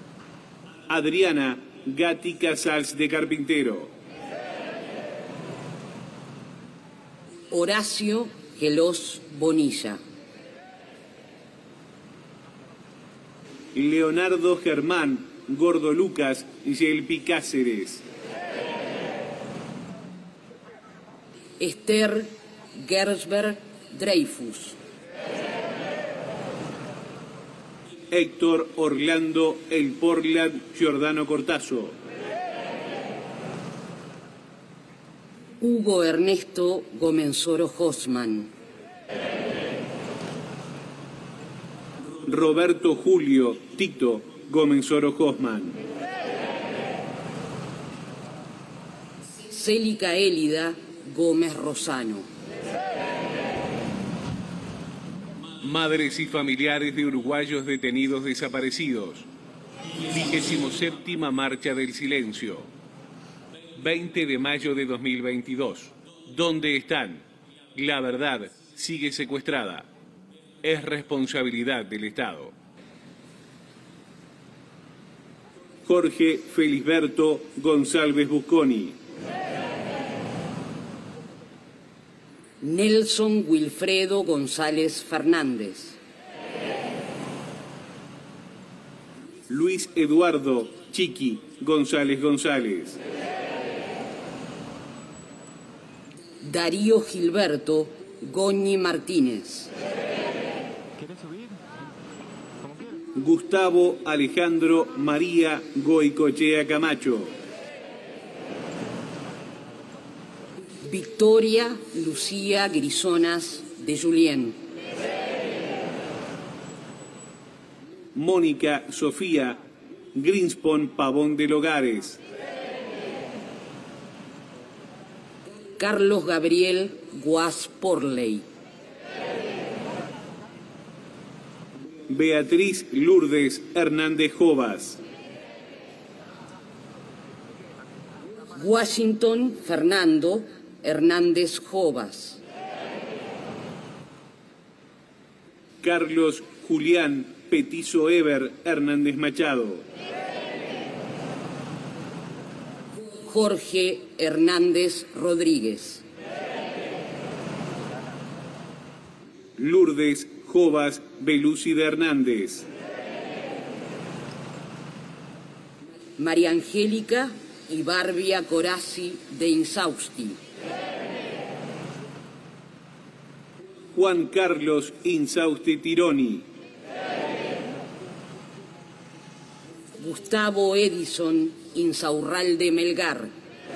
Adriana Gatti Casals de Carpintero. Horacio Gelós Bonilla. Leonardo Germán Gordo Lucas Yelpi Cáceres. Esther Gersberg Dreyfus. Héctor Orlando El Portland Giordano Cortazo. Hugo Ernesto Gomenzoro Hosman. Roberto Julio Tito Gomenzoro Hosman. Célica Élida Gómez Rosano. Madres y familiares de uruguayos detenidos desaparecidos. Vigésimo séptima Marcha del Silencio. veinte de mayo de dos mil veintidós. ¿Dónde están? La verdad sigue secuestrada. Es responsabilidad del Estado. Jorge Felisberto González Busconi. Nelson Wilfredo González Fernández. Luis Eduardo Chiqui González González. Darío Gilberto Goñi Martínez. Gustavo Alejandro María Goicochea Camacho. Victoria Lucía Grisonas de Julién. Mónica Sofía Grinspoon Pavón de Logares. Carlos Gabriel Guas Porley. Beatriz Lourdes Hernández Jovas. Washington Fernando Hernández Jovas. Carlos Julián Petizo Ever Hernández Machado. Jorge Hernández Rodríguez. Lourdes Jovas Belúcida Hernández. María Angélica y Barbia Corazzi de Insausti. Juan Carlos Insausti Tironi. Gustavo Edison Insaurralde Melgar.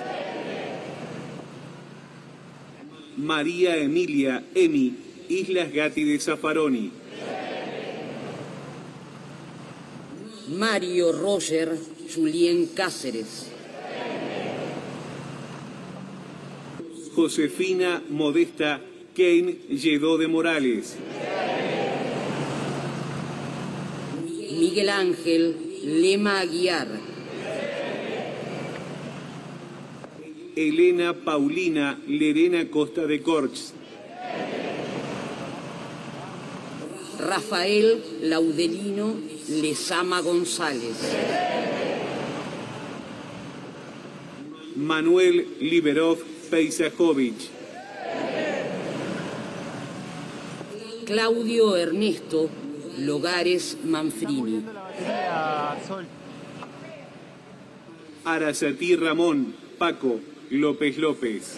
María Emilia Emi Islas Gatti de Zaffaroni. Mario Roger Julien Cáceres. Josefina Modesta Kane Lledó de Morales. Miguel Ángel Lema Aguiar. Elena Paulina Lerena Costa de Corts. Rafael Laudelino Lezama González. Manuel Liberov Peisajovic. Claudio Ernesto Logares Manfrini. Aracatí Ramón Paco López López.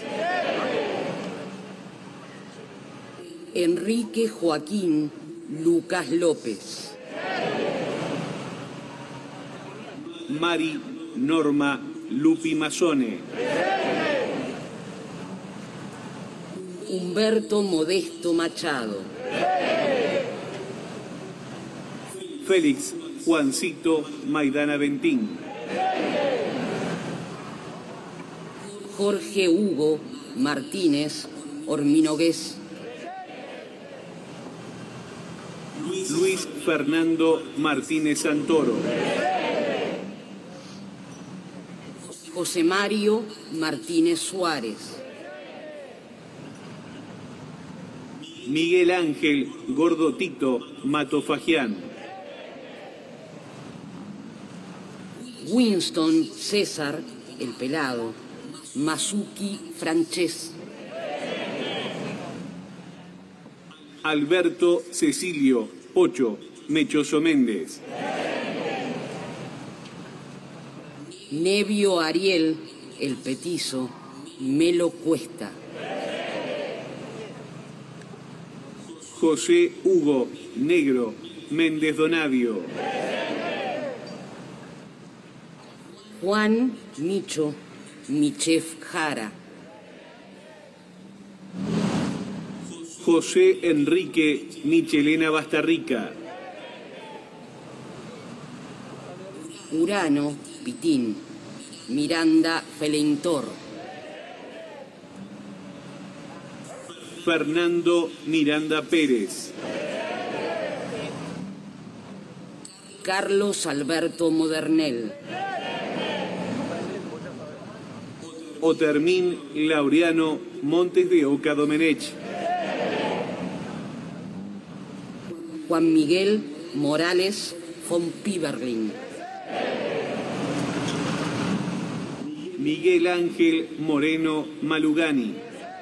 Enrique Joaquín Lucas López. Mari Norma Lupi Mazzone. Humberto Modesto Machado. Félix Juancito Maidana Ventín. Jorge Hugo Martínez Orminogués. Luis Fernando Martínez Santoro. José Mario Martínez Suárez. Miguel Ángel Gordo Tito Matofagián. Winston César El Pelado Masuki Frances. Alberto Cecilio Pocho Mechoso Méndez. Nevio Ariel El Petizo Melo Cuesta. José Hugo Negro Méndez Donadio. Juan Micho Michef Jara. José Enrique Michelena Bastarrica. Urano Pitín Miranda Felentor. Fernando Miranda Pérez. Carlos Alberto Modernel. Otermín Laureano Montes de Oca Domenech. Juan Miguel Morales von Piberlin. Miguel Ángel Moreno Malugani.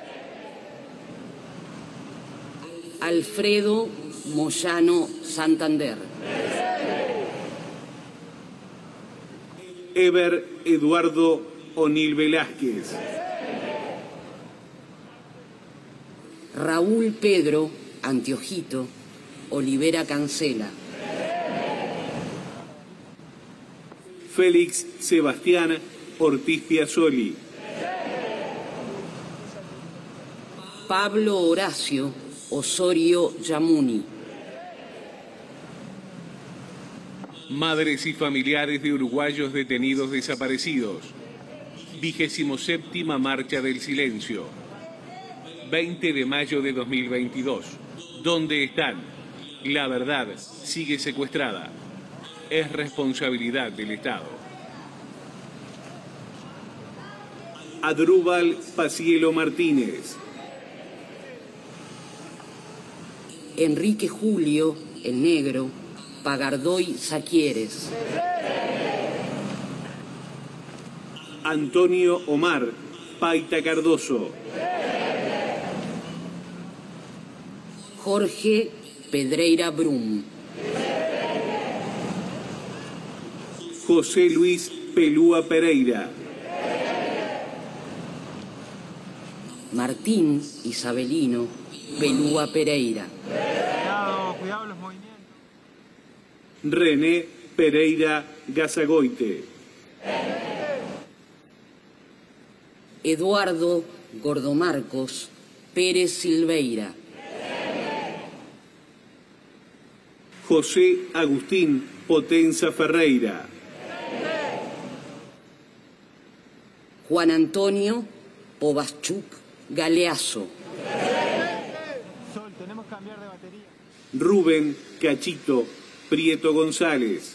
Alfredo Moyano Santander. Eber Eduardo O'Neill Velázquez. Raúl Pedro Antiojito Olivera Cancela. Félix Sebastián Ortiz Piazzoli. Pablo Horacio Osorio Yamuni. Madres y familiares de uruguayos detenidos desaparecidos. Vigésimo séptima Marcha del Silencio. veinte de mayo de dos mil veintidós. ¿Dónde están? La verdad sigue secuestrada. Es responsabilidad del Estado. Adrúbal Pacielo Martínez. Enrique Julio El Negro Pagardoy Saquieres. Antonio Omar Paita Cardoso. Jorge Pedreira Brum. José Luis Pelúa Pereira. Martín Isabelino Pelúa Pereira. Cuidado, cuidado los movimientos. René Pereira Gazagoite. Eduardo Gordomarcos Pérez Silveira. José Agustín Potenza Ferreira. Juan Antonio Povaschuk Galeazo. Sol, tenemos que cambiar de batería. Rubén Cachito Prieto González.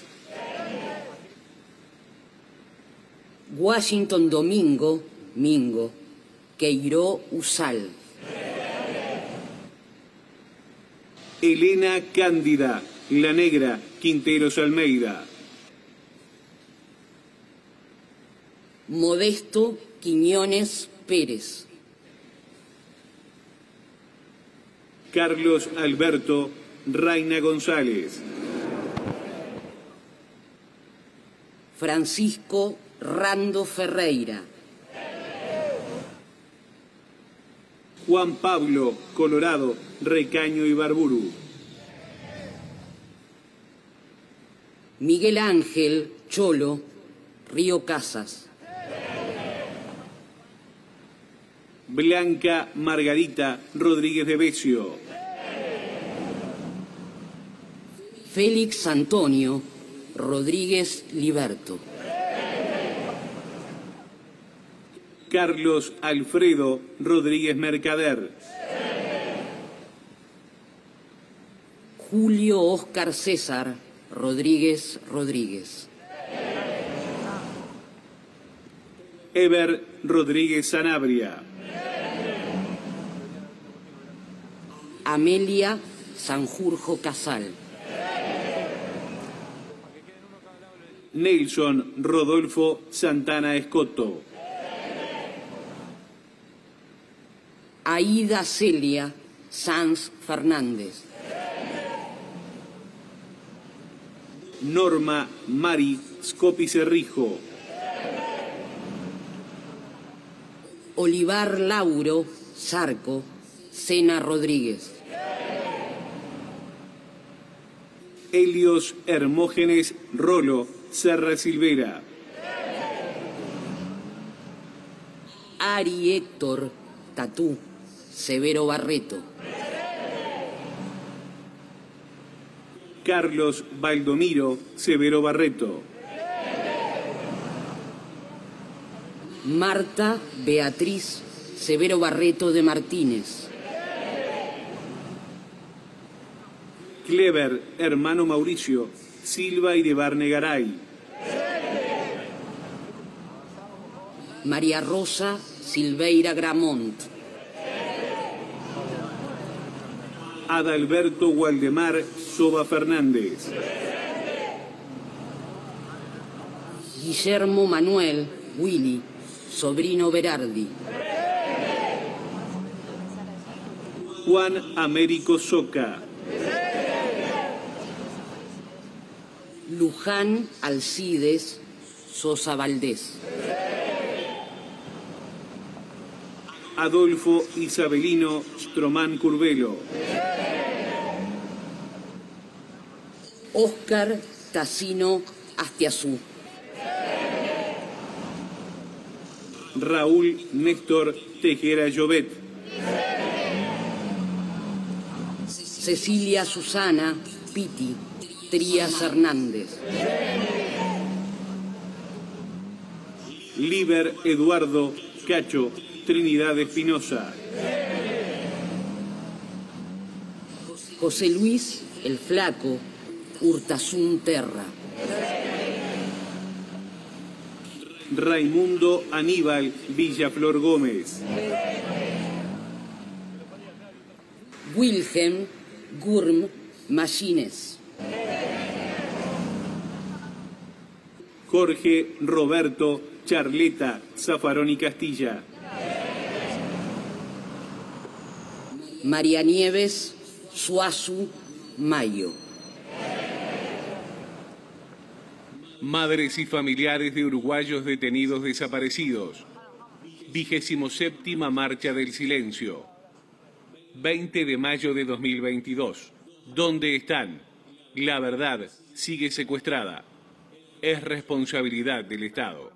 Washington Domingo Mingo Queiró Usal. Elena Cándida La Negra Quinteros Almeida. Modesto Quiñones Pérez. Carlos Alberto Reina González. Francisco Rando Ferreira. Juan Pablo Colorado Recaño Ibarburu. Miguel Ángel Cholo Río Casas. Blanca Margarita Rodríguez de Becio. Félix Antonio Rodríguez Liberto. Carlos Alfredo Rodríguez Mercader. Julio Óscar César Rodríguez Rodríguez. Eber Rodríguez Sanabria. Amelia Sanjurjo Casal. Nelson Rodolfo Santana Escoto. Aida Celia Sanz Fernández. Norma Mari Scopi Cerrijo. Olivar Lauro Zarco Sena Rodríguez. Helios Hermógenes Rolo Serra Silvera. Ari Héctor Tatú Severo Barreto. Carlos Baldomiro Severo Barreto. Marta Beatriz Severo Barreto de Martínez. Clever Hermano Mauricio Silva y de Barnegaray. María Rosa Silveira Gramont. Adalberto Waldemar Soba Fernández. Guillermo Manuel Willy Sobrino Berardi. Juan Américo Soca. Luján Alcides Sosa Valdés. Adolfo Isabelino Stromán Curvelo. Óscar Tassino Astiazú. Raúl Néstor Tejera Llobet. Cecilia Susana Piti Trías Hernández. Liber Eduardo Cacho Trinidad Espinosa. José Luis El Flaco Urtasun Terra. Raimundo Aníbal Villaflor Gómez. Wilhelm Gurm Machines. Jorge Roberto Charleta Zaffaroni Castilla. María Nieves Suazu Mayo. Madres y familiares de uruguayos detenidos desaparecidos. Vigésimo séptima Marcha del Silencio. veinte de mayo de dos mil veintidós. ¿Dónde están? La verdad sigue secuestrada. Es responsabilidad del Estado.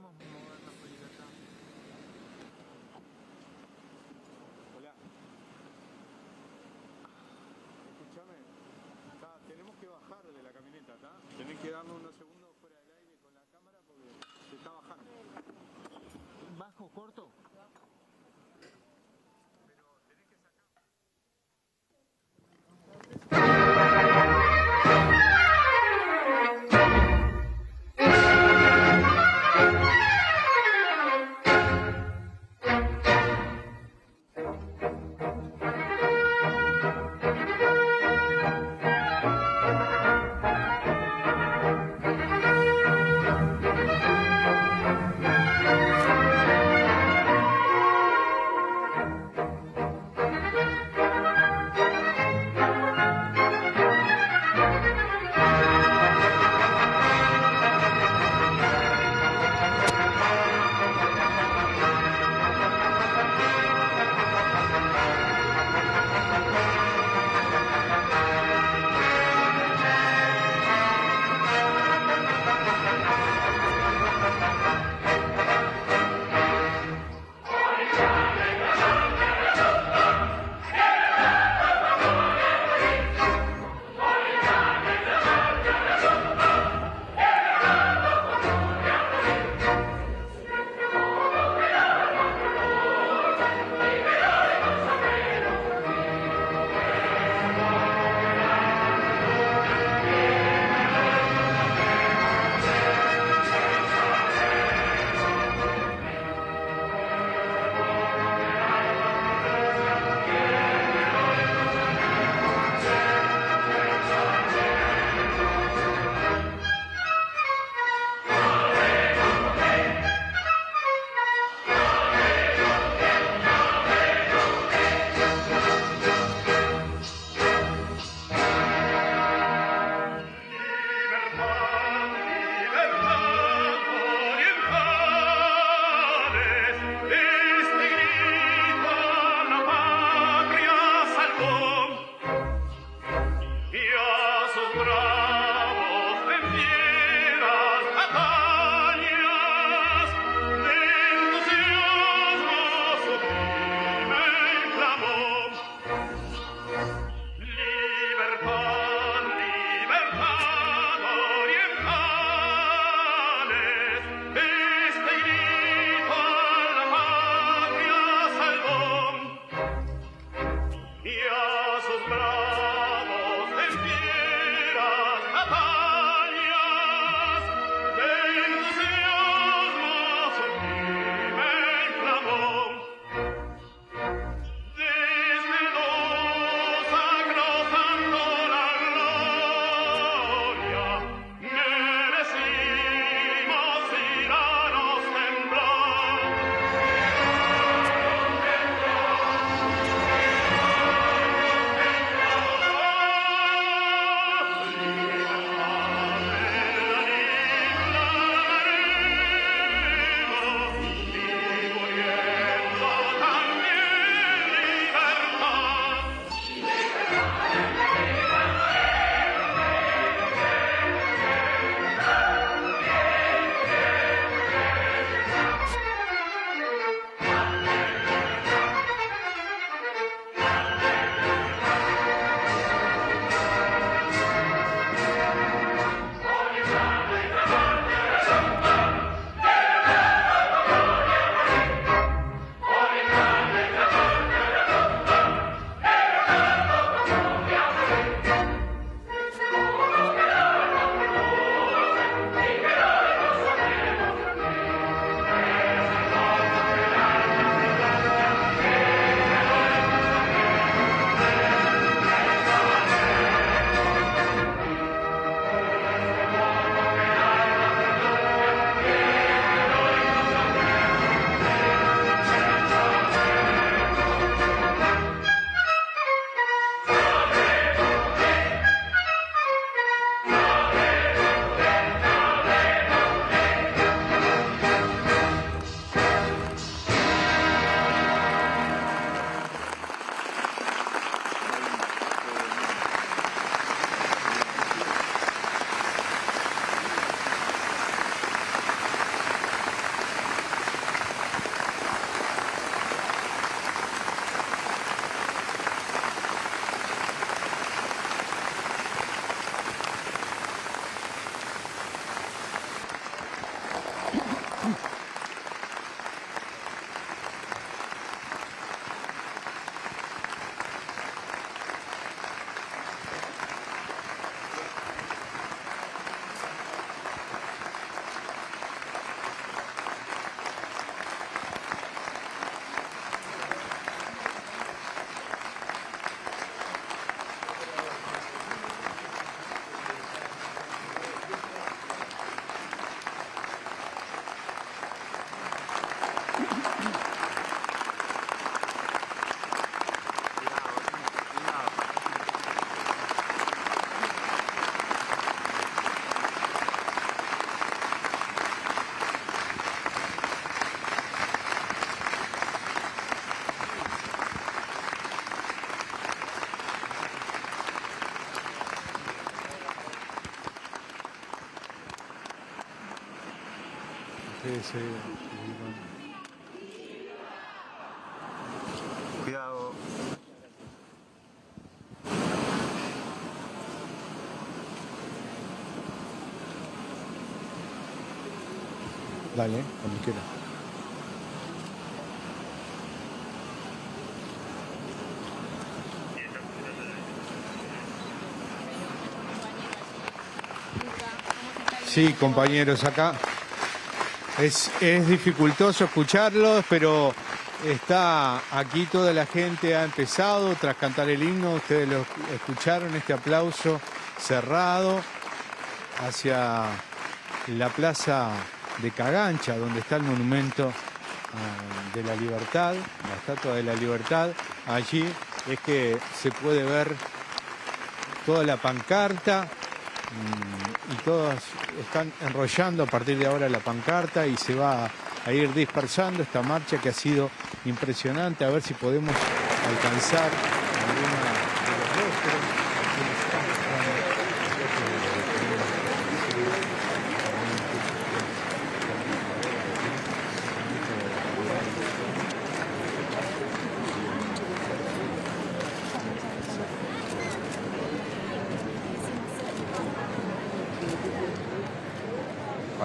Sí, sí. Cuidado. Dale, cuando quieras. Sí, compañeros, acá es, es dificultoso escucharlos, pero está aquí toda la gente ha empezado tras cantar el himno. Ustedes lo escucharon, este aplauso cerrado hacia la plaza de Cagancha, donde está el monumento uh, de la libertad, la estatua de la libertad. Allí es que se puede ver toda la pancarta um, y todos están enrollando a partir de ahora la pancarta y se va a ir dispersando esta marcha que ha sido impresionante. A ver si podemos alcanzar alguna de los rostros.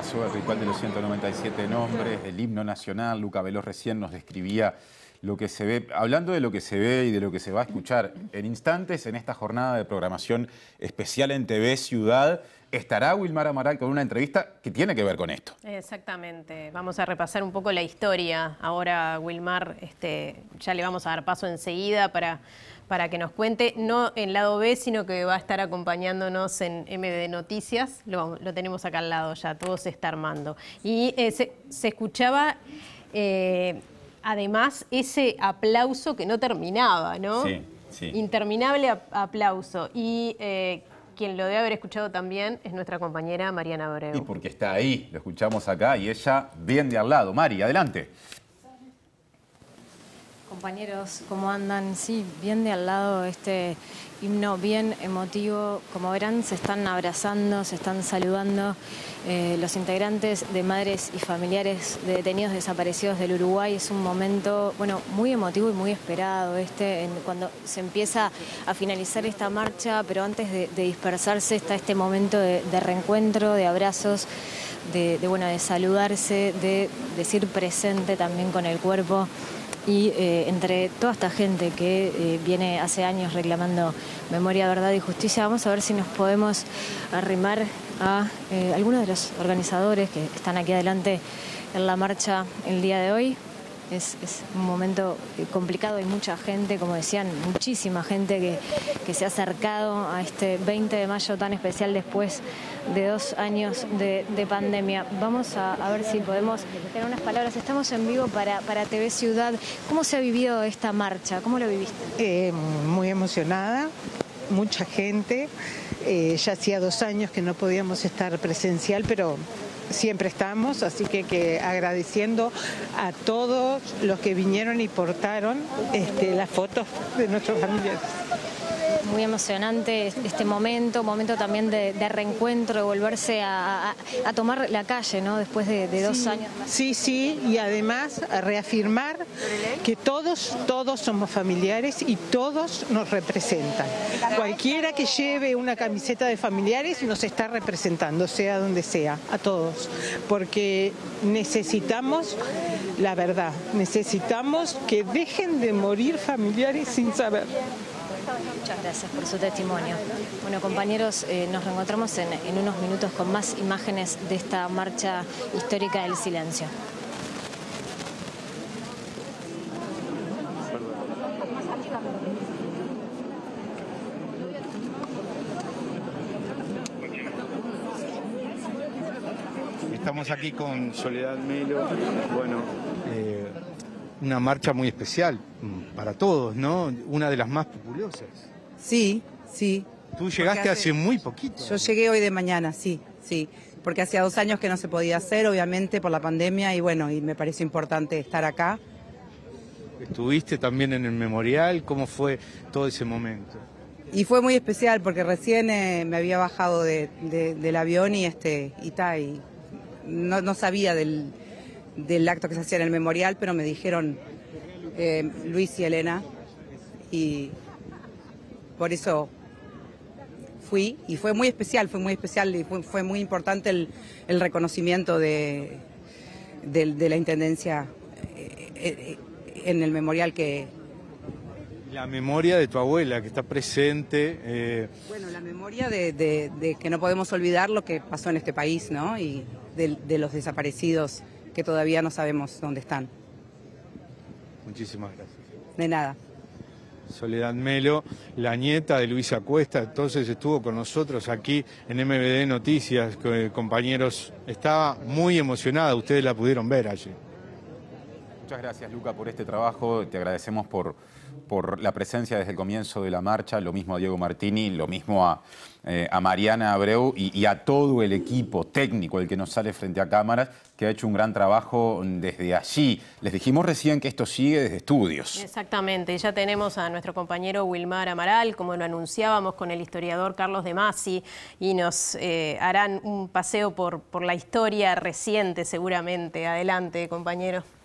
pasó el ritual de los ciento noventa y siete nombres, el himno nacional. Luca Veloz recién nos describía lo que se ve. Hablando de lo que se ve y de lo que se va a escuchar, en instantes, en esta jornada de programación especial en T V Ciudad, estará Wilmar Amaral con una entrevista que tiene que ver con esto. Exactamente. Vamos a repasar un poco la historia. Ahora, Wilmar, este, ya le vamos a dar paso enseguida para, para que nos cuente, no en lado B, sino que va a estar acompañándonos en M V D Noticias. Lo, lo tenemos acá al lado ya, todo se está armando. Y eh, se, se escuchaba... Eh, Además, ese aplauso que no terminaba, ¿no? Sí, sí. Interminable aplauso. Y eh, quien lo debe haber escuchado también es nuestra compañera Mariana Abreu. Y porque está ahí, lo escuchamos acá y ella bien de al lado. Mari, adelante. Compañeros, ¿cómo andan? Sí, bien de al lado, este himno bien emotivo. Como verán, se están abrazando, se están saludando eh, los integrantes de madres y familiares de detenidos desaparecidos del Uruguay. Es un momento, bueno, muy emotivo y muy esperado este, en, cuando se empieza a finalizar esta marcha, pero antes de, de dispersarse está este momento de, de reencuentro, de abrazos, de, de, bueno, de saludarse, de decir presente también con el cuerpo. Y eh, entre toda esta gente que eh, viene hace años reclamando memoria, verdad y justicia, vamos a ver si nos podemos arrimar a eh, algunos de los organizadores que están aquí adelante en la marcha el día de hoy. Es, es un momento complicado, hay mucha gente, como decían, muchísima gente que, que se ha acercado a este veinte de mayo tan especial después de dos años de, de pandemia. Vamos a, a ver si podemos tener unas palabras. Estamos en vivo para, para T V Ciudad. ¿Cómo se ha vivido esta marcha? ¿Cómo lo viviste? Eh, muy emocionada, mucha gente. Eh, ya hacía dos años que no podíamos estar presencial, pero siempre estamos, así que, que agradeciendo a todos los que vinieron y portaron este, las fotos de nuestros familiares. Muy emocionante este momento, momento también de, de reencuentro, de volverse a, a, a tomar la calle, ¿no? Después de, de dos sí, años. Sí, sí, y además a reafirmar que todos, todos somos familiares y todos nos representan. Cualquiera que lleve una camiseta de familiares nos está representando, sea donde sea, a todos, porque necesitamos la verdad, necesitamos que dejen de morir familiares sin saber. Muchas gracias por su testimonio. Bueno, compañeros, eh, nos reencontramos en, en unos minutos con más imágenes de esta marcha histórica del silencio. Estamos aquí con Soledad Melo, bueno, eh, una marcha muy especial para todos, ¿no? Una de las más populosas. Sí, sí. Tú llegaste hace, hace muy poquito. Yo llegué hoy de mañana, sí, sí. Porque hacía dos años que no se podía hacer, obviamente, por la pandemia, y bueno, y me pareció importante estar acá. Estuviste también en el memorial, ¿cómo fue todo ese momento? Y fue muy especial porque recién eh, me había bajado de, de, del avión y este y, ta, y no, no sabía del, del acto que se hacía en el memorial, pero me dijeron eh, Luis y Elena, y por eso fui, y fue muy especial, fue muy especial y fue, fue muy importante el, el reconocimiento de, de, de la Intendencia eh, eh, en el memorial que... La memoria de tu abuela, que está presente. Eh... Bueno, la memoria de, de, de que no podemos olvidar lo que pasó en este país, ¿no? Y de, de los desaparecidos que todavía no sabemos dónde están. Muchísimas gracias. De nada. Soledad Melo, la nieta de Luisa Cuesta, entonces estuvo con nosotros aquí en M V D Noticias, compañeros. Estaba muy emocionada, ustedes la pudieron ver allí. Muchas gracias, Luca, por este trabajo. Te agradecemos por, por la presencia desde el comienzo de la marcha. Lo mismo a Diego Martini, lo mismo a, eh, a Mariana Abreu y, y a todo el equipo técnico, el que nos sale frente a cámaras, que ha hecho un gran trabajo desde allí. Les dijimos recién que esto sigue desde estudios. Exactamente. Ya tenemos a nuestro compañero Wilmar Amaral, como lo anunciábamos, con el historiador Carlos de Masi, y nos eh, harán un paseo por, por la historia reciente, seguramente. Adelante, compañero.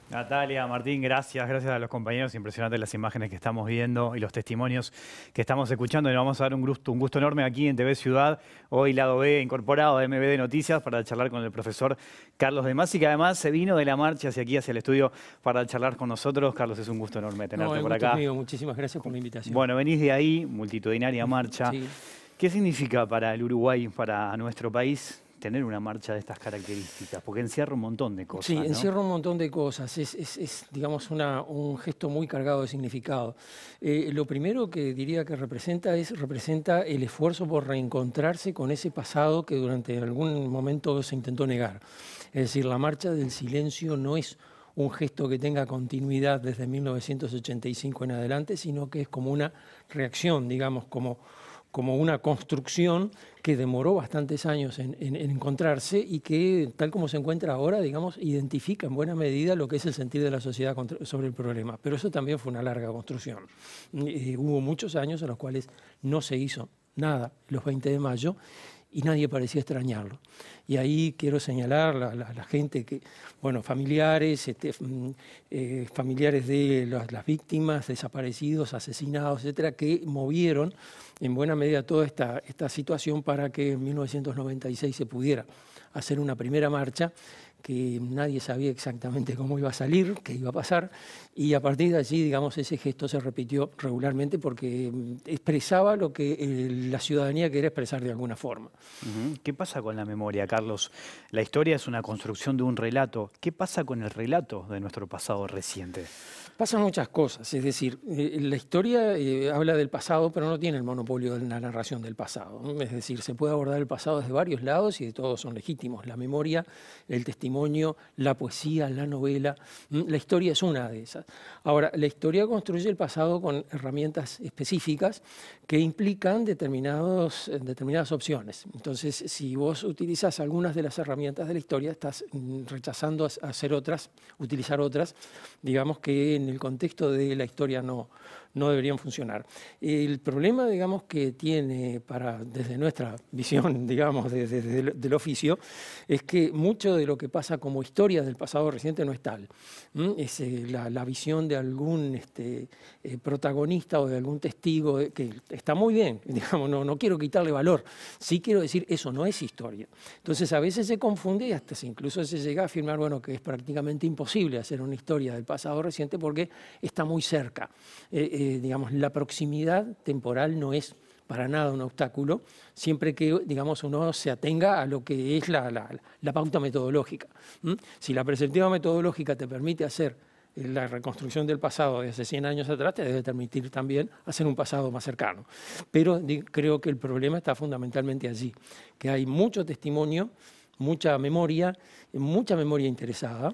Natalia, Martín, gracias, gracias a los compañeros. Impresionantes las imágenes que estamos viendo y los testimonios que estamos escuchando. Y nos vamos a dar un gusto, un gusto enorme aquí en T V Ciudad. Hoy Lado B incorporado a M V D Noticias para charlar con el profesor Carlos De Masi, que además se vino de la marcha hacia aquí, hacia el estudio, para charlar con nosotros. Carlos, es un gusto enorme tenerte no, por gusto acá. Mío. Muchísimas gracias por la invitación. Bueno, venís de ahí, multitudinaria marcha. Sí. ¿Qué significa para el Uruguay, para nuestro país, tener una marcha de estas características? Porque encierra un montón de cosas. Sí, ¿no? encierra un montón de cosas. Es, es, es digamos, una, un gesto muy cargado de significado. Eh, lo primero que diría que representa es representa el esfuerzo por reencontrarse con ese pasado que durante algún momento se intentó negar. Es decir, la marcha del silencio no es un gesto que tenga continuidad desde mil novecientos ochenta y cinco en adelante, sino que es como una reacción, digamos, como... como una construcción que demoró bastantes años en, en, en encontrarse y que, tal como se encuentra ahora, digamos, identifica en buena medida lo que es el sentir de la sociedad contra, sobre el problema. Pero eso también fue una larga construcción. Eh, hubo muchos años en los cuales no se hizo nada, los veinte de mayo, y nadie parecía extrañarlo. Y ahí quiero señalar a la, la, la gente que, bueno, familiares, este, eh, familiares de las, las víctimas, desaparecidos, asesinados, etcétera, que movieron en buena medida toda esta, esta situación para que en mil novecientos noventa y seis se pudiera hacer una primera marcha que nadie sabía exactamente cómo iba a salir, qué iba a pasar, y a partir de allí, digamos, ese gesto se repitió regularmente porque expresaba lo que eh, la ciudadanía quería expresar de alguna forma. Uh-huh. ¿Qué pasa con la memoria, Carlos? La historia es una construcción de un relato. ¿Qué pasa con el relato de nuestro pasado reciente? Pasan muchas cosas, es decir, eh, la historia eh, habla del pasado, pero no tiene el monopolio de la narración del pasado, ¿no? Es decir, se puede abordar el pasado desde varios lados y de todos son legítimos. La memoria, el testimonio, la poesía, la novela, la historia es una de esas. Ahora, la historia construye el pasado con herramientas específicas que implican determinados, determinadas opciones. Entonces, si vos utilizás algunas de las herramientas de la historia, estás rechazando hacer otras, utilizar otras, digamos que en el contexto de la historia no, no deberían funcionar. El problema, digamos, que tiene para, desde nuestra visión, digamos, desde, desde el, del oficio, es que mucho de lo que pasa como historia del pasado reciente no es tal. ¿Mm? Es eh, la, la visión de algún este, eh, protagonista o de algún testigo que está muy bien, digamos, no, no quiero quitarle valor, sí quiero decir, eso no es historia. Entonces, a veces se confunde y hasta se, incluso se llega a afirmar, bueno, que es prácticamente imposible hacer una historia del pasado reciente porque está muy cerca. Eh, eh, digamos, la proximidad temporal no es para nada un obstáculo, siempre que, digamos, uno se atenga a lo que es la, la, la pauta metodológica. ¿Mm? Si la perspectiva metodológica te permite hacer la reconstrucción del pasado de hace cien años atrás, te debe permitir también hacer un pasado más cercano. Pero creo que el problema está fundamentalmente allí, que hay mucho testimonio, mucha memoria, mucha memoria interesada,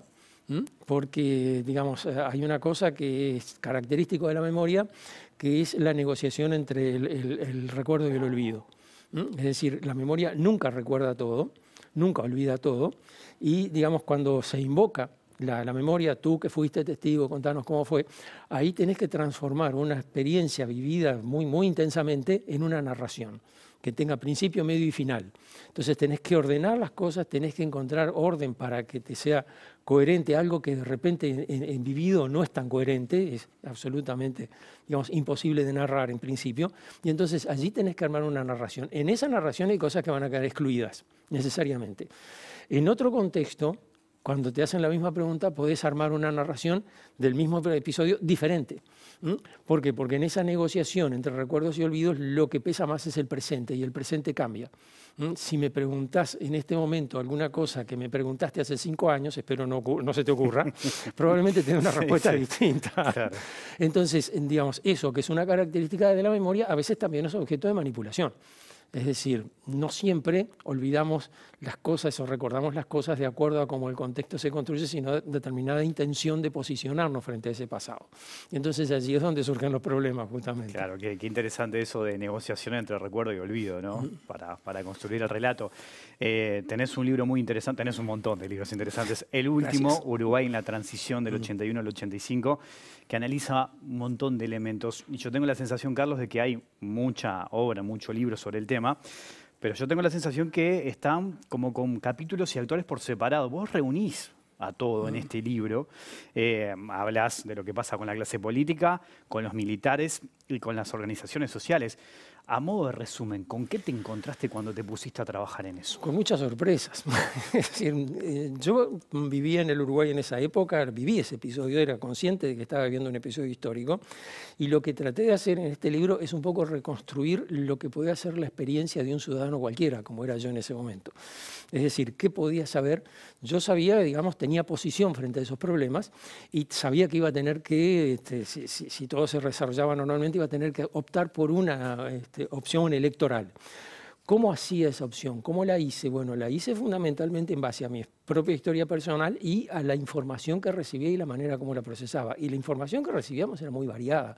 porque, digamos, hay una cosa que es característico de la memoria, que es la negociación entre el, el, el recuerdo y el olvido. Es decir, la memoria nunca recuerda todo, nunca olvida todo, y, digamos, cuando se invoca la, la memoria, tú que fuiste testigo, contanos cómo fue, ahí tenés que transformar una experiencia vivida muy, muy intensamente en una narración que tenga principio, medio y final. Entonces tenés que ordenar las cosas, tenés que encontrar orden para que te sea coherente, algo que de repente en, en vivido no es tan coherente, es absolutamente, digamos, imposible de narrar en principio, y entonces allí tenés que armar una narración. En esa narración hay cosas que van a quedar excluidas, necesariamente. En otro contexto, cuando te hacen la misma pregunta, podés armar una narración del mismo episodio diferente. ¿Mm? ¿Por qué? Porque en esa negociación entre recuerdos y olvidos lo que pesa más es el presente y el presente cambia. ¿Mm? Si me preguntás en este momento alguna cosa que me preguntaste hace cinco años, espero no, no se te ocurra, probablemente tenga una respuesta sí, sí. distinta. Claro. Entonces, digamos, eso que es una característica de la memoria, a veces también es objeto de manipulación. Es decir, no siempre olvidamos las cosas o recordamos las cosas de acuerdo a cómo el contexto se construye, sino determinada intención de posicionarnos frente a ese pasado. Y entonces allí es donde surgen los problemas, justamente. Claro, qué, qué interesante eso de negociación entre recuerdo y olvido, ¿no? Mm. Para, para construir el relato. Eh, tenés un libro muy interesante, tenés un montón de libros interesantes. El último, Gracias. Uruguay en la transición del ochenta y uno al ochenta y cinco, que analiza un montón de elementos. Y yo tengo la sensación, Carlos, de que hay mucha obra, mucho libro sobre el tema, pero yo tengo la sensación que están como con capítulos y autores por separado. Vos reunís a todo en este libro. Eh, hablas de lo que pasa con la clase política, con los militares y con las organizaciones sociales. A modo de resumen, ¿con qué te encontraste cuando te pusiste a trabajar en eso? Con muchas sorpresas. Es decir, eh, yo vivía en el Uruguay en esa época, viví ese episodio, era consciente de que estaba viviendo un episodio histórico, y lo que traté de hacer en este libro es un poco reconstruir lo que podía ser la experiencia de un ciudadano cualquiera, como era yo en ese momento. Es decir, ¿qué podía saber? Yo sabía, digamos, tenía posición frente a esos problemas y sabía que iba a tener que, este, si, si, si todo se desarrollaba normalmente, iba a tener que optar por una este, opción electoral. ¿Cómo hacía esa opción? ¿Cómo la hice? Bueno, la hice fundamentalmente en base a mi propia historia personal y a la información que recibía y la manera como la procesaba. Y la información que recibíamos era muy variada.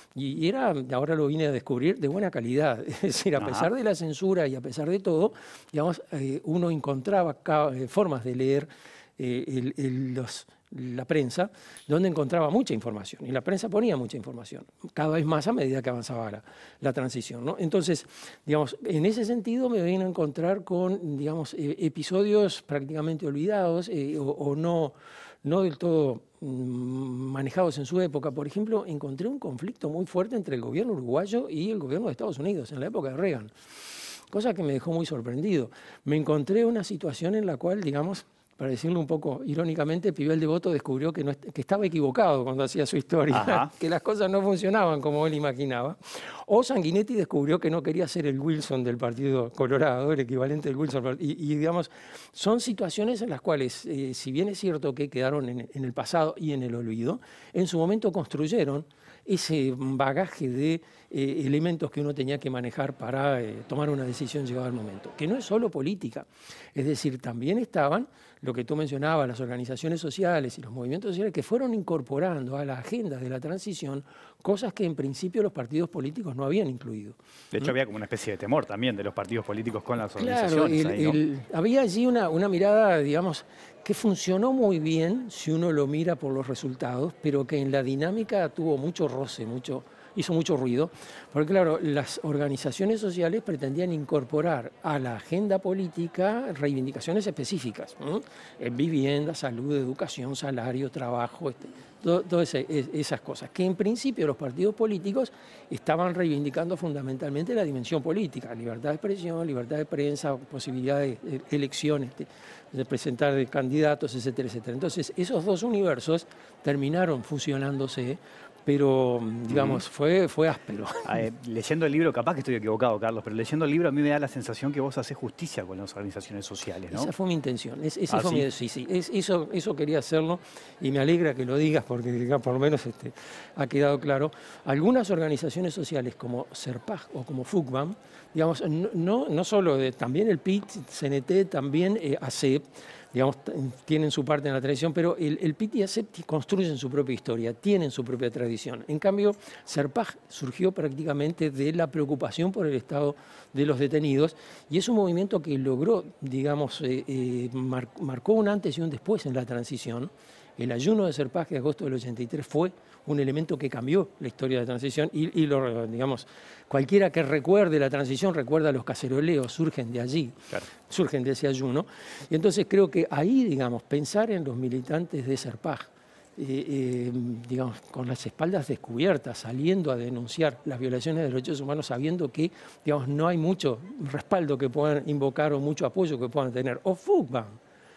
Y era, ahora lo vine a descubrir, de buena calidad. Es decir, a Ajá. pesar de la censura y a pesar de todo, digamos, eh, uno encontraba eh, formas de leer eh, el, el, los... la prensa, donde encontraba mucha información, y la prensa ponía mucha información, cada vez más a medida que avanzaba la, la transición, ¿no? Entonces, digamos, en ese sentido me vine a encontrar con, digamos, eh, episodios prácticamente olvidados eh, o, o no, no del todo mmm, manejados en su época. Por ejemplo, encontré un conflicto muy fuerte entre el gobierno uruguayo y el gobierno de Estados Unidos en la época de Reagan, cosa que me dejó muy sorprendido. Me encontré una situación en la cual, digamos, para decirlo un poco irónicamente, Pibel Devoto descubrió que, no, que estaba equivocado cuando hacía su historia, Ajá. que las cosas no funcionaban como él imaginaba. O Sanguinetti descubrió que no quería ser el Wilson del Partido Colorado, el equivalente del Wilson. Y, y digamos, son situaciones en las cuales, eh, si bien es cierto que quedaron en, en el pasado y en el olvido, en su momento construyeron ese bagaje de eh, elementos que uno tenía que manejar para eh, tomar una decisión llegado el momento, que no es solo política, es decir, también estaban lo que tú mencionabas, las organizaciones sociales y los movimientos sociales que fueron incorporando a la agenda de la transición cosas que en principio los partidos políticos no habían incluido. De hecho, ¿Mm? había como una especie de temor también de los partidos políticos con las Claro, organizaciones. el, ahí, ¿no? el, había allí una, una mirada, digamos, que funcionó muy bien si uno lo mira por los resultados, pero que en la dinámica tuvo mucho roce, mucho, hizo mucho ruido, porque claro, las organizaciones sociales pretendían incorporar a la agenda política reivindicaciones específicas, ¿eh? Vivienda, salud, educación, salario, trabajo, este, todo, todas esas cosas, que en principio los partidos políticos estaban reivindicando fundamentalmente la dimensión política, libertad de expresión, libertad de prensa, posibilidad de elecciones, de, de presentar de candidatos, etcétera, etcétera. Entonces, esos dos universos terminaron fusionándose, pero, digamos, fue, fue áspero. Eh, leyendo el libro, capaz que estoy equivocado, Carlos, pero leyendo el libro a mí me da la sensación que vos haces justicia con las organizaciones sociales, ¿no? Esa fue mi intención. Es, esa ¿Ah, fue sí? mi, sí, sí. Es, eso, eso quería hacerlo y me alegra que lo digas porque digamos, por lo menos este, ha quedado claro. Algunas organizaciones sociales como CERPAG o como FUCBAM, digamos, no, no solo, de, también el P I T, C N T, también eh, A C E P, digamos, tienen su parte en la tradición, pero el, el P I T y A C E P construyen su propia historia, tienen su propia tradición. En cambio, CERPAG surgió prácticamente de la preocupación por el estado de los detenidos y es un movimiento que logró, digamos, eh, eh, mar, marcó un antes y un después en la transición. El ayuno de CERPAG de agosto del ochenta y tres fue un elemento que cambió la historia de la transición y, y lo, digamos, cualquiera que recuerde la transición recuerda los caceroleos, surgen de allí, claro. surgen de ese ayuno. Y entonces creo que ahí, digamos, pensar en los militantes de CERPAG, eh, eh, digamos, con las espaldas descubiertas, saliendo a denunciar las violaciones de los derechos humanos, sabiendo que, digamos, no hay mucho respaldo que puedan invocar o mucho apoyo que puedan tener. O FUCBAM,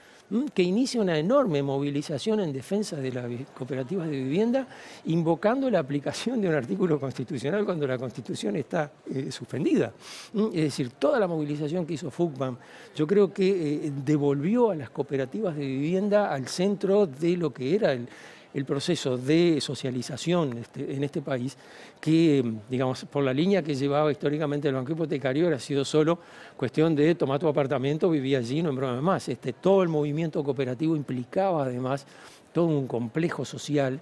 que inicia una enorme movilización en defensa de las cooperativas de vivienda, invocando la aplicación de un artículo constitucional cuando la Constitución está eh, suspendida. Es decir, toda la movilización que hizo FUCBAM, yo creo que eh, devolvió a las cooperativas de vivienda al centro de lo que era el, el proceso de socialización este, en este país, que, digamos, por la línea que llevaba históricamente el banco hipotecario, era sido solo cuestión de tomar tu apartamento, vivía allí, no en broma más. Este, todo el movimiento cooperativo implicaba además todo un complejo social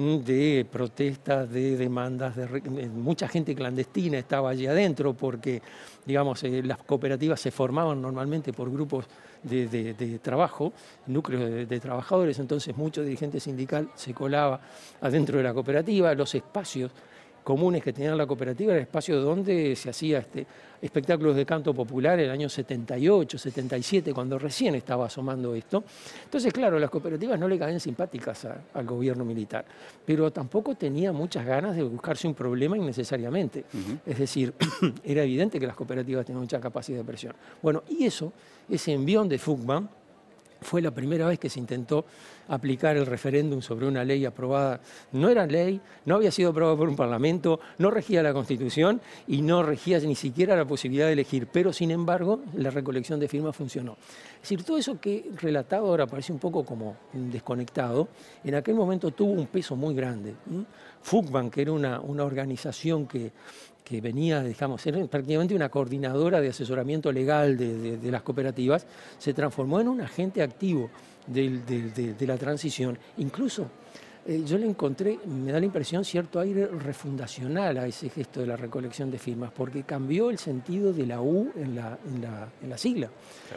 de protestas, de demandas, de, de mucha gente clandestina estaba allí adentro porque, digamos, eh, las cooperativas se formaban normalmente por grupos de, de, de trabajo, núcleos de, de trabajadores, entonces mucho dirigente sindical se colaba adentro de la cooperativa, los espacios comunes que tenía la cooperativa era el espacio donde se hacía este, espectáculos de canto popular en el año setenta y ocho, setenta y siete, cuando recién estaba asomando esto. Entonces, claro, las cooperativas no le caían simpáticas a, al gobierno militar, pero tampoco tenía muchas ganas de buscarse un problema innecesariamente. Uh-huh. Es decir, era evidente que las cooperativas tenían mucha capacidad de presión. Bueno, y eso, ese envión de Fugman, fue la primera vez que se intentó aplicar el referéndum sobre una ley aprobada. No era ley, no había sido aprobada por un parlamento, no regía la Constitución y no regía ni siquiera la posibilidad de elegir. Pero, sin embargo, la recolección de firmas funcionó. Es decir, todo eso que relatado ahora parece un poco como desconectado, en aquel momento tuvo un peso muy grande. Fugman, que era una, una organización que... que venía, digamos, era prácticamente una coordinadora de asesoramiento legal de, de, de las cooperativas, se transformó en un agente activo de, de, de, de la transición. Incluso eh, yo le encontré, me da la impresión, cierto aire refundacional a ese gesto de la recolección de firmas, porque cambió el sentido de la U en la, en la, en la sigla.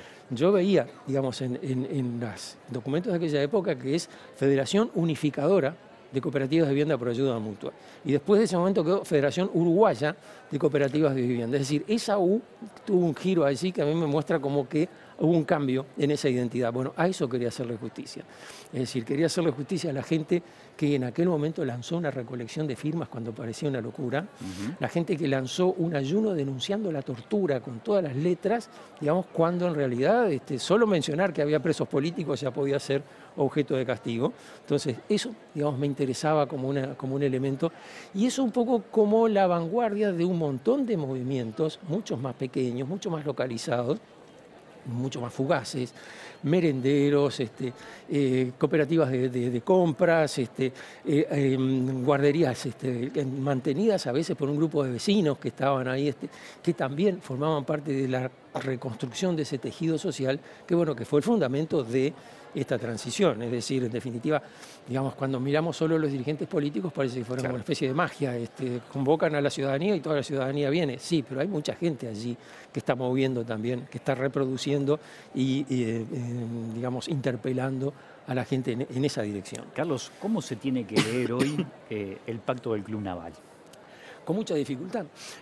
Yo veía, digamos, en, en, en los documentos de aquella época que es Federación Unificadora de Cooperativas de Vivienda por Ayuda Mutua. Y después de ese momento quedó Federación Uruguaya de Cooperativas de Vivienda. Es decir, esa U tuvo un giro allí que a mí me muestra como que hubo un cambio en esa identidad. Bueno, a eso quería hacerle justicia. Es decir, quería hacerle justicia a la gente que en aquel momento lanzó una recolección de firmas cuando parecía una locura, uh-huh. La gente que lanzó un ayuno denunciando la tortura con todas las letras, digamos, cuando en realidad este, solo mencionar que había presos políticos ya podía ser objeto de castigo. Entonces, eso, digamos, me interesaba como, una, como un elemento, y eso un poco como la vanguardia de un montón de movimientos, muchos más pequeños, mucho más localizados, mucho más fugaces, merenderos, este, eh, cooperativas de, de, de compras, este, eh, eh, guarderías este, mantenidas a veces por un grupo de vecinos que estaban ahí, este, que también formaban parte de la reconstrucción de ese tejido social, que bueno, que fue el fundamento de esta transición. Es decir, en definitiva, digamos, cuando miramos solo los dirigentes políticos parece que fueron claro. Una especie de magia, este, convocan a la ciudadanía y toda la ciudadanía viene. Sí, pero hay mucha gente allí que está moviendo también, que está reproduciendo y, y eh, digamos, interpelando a la gente en, en esa dirección. Carlos, ¿cómo se tiene que leer hoy eh, el pacto del Club Naval? Con mucha dificultad.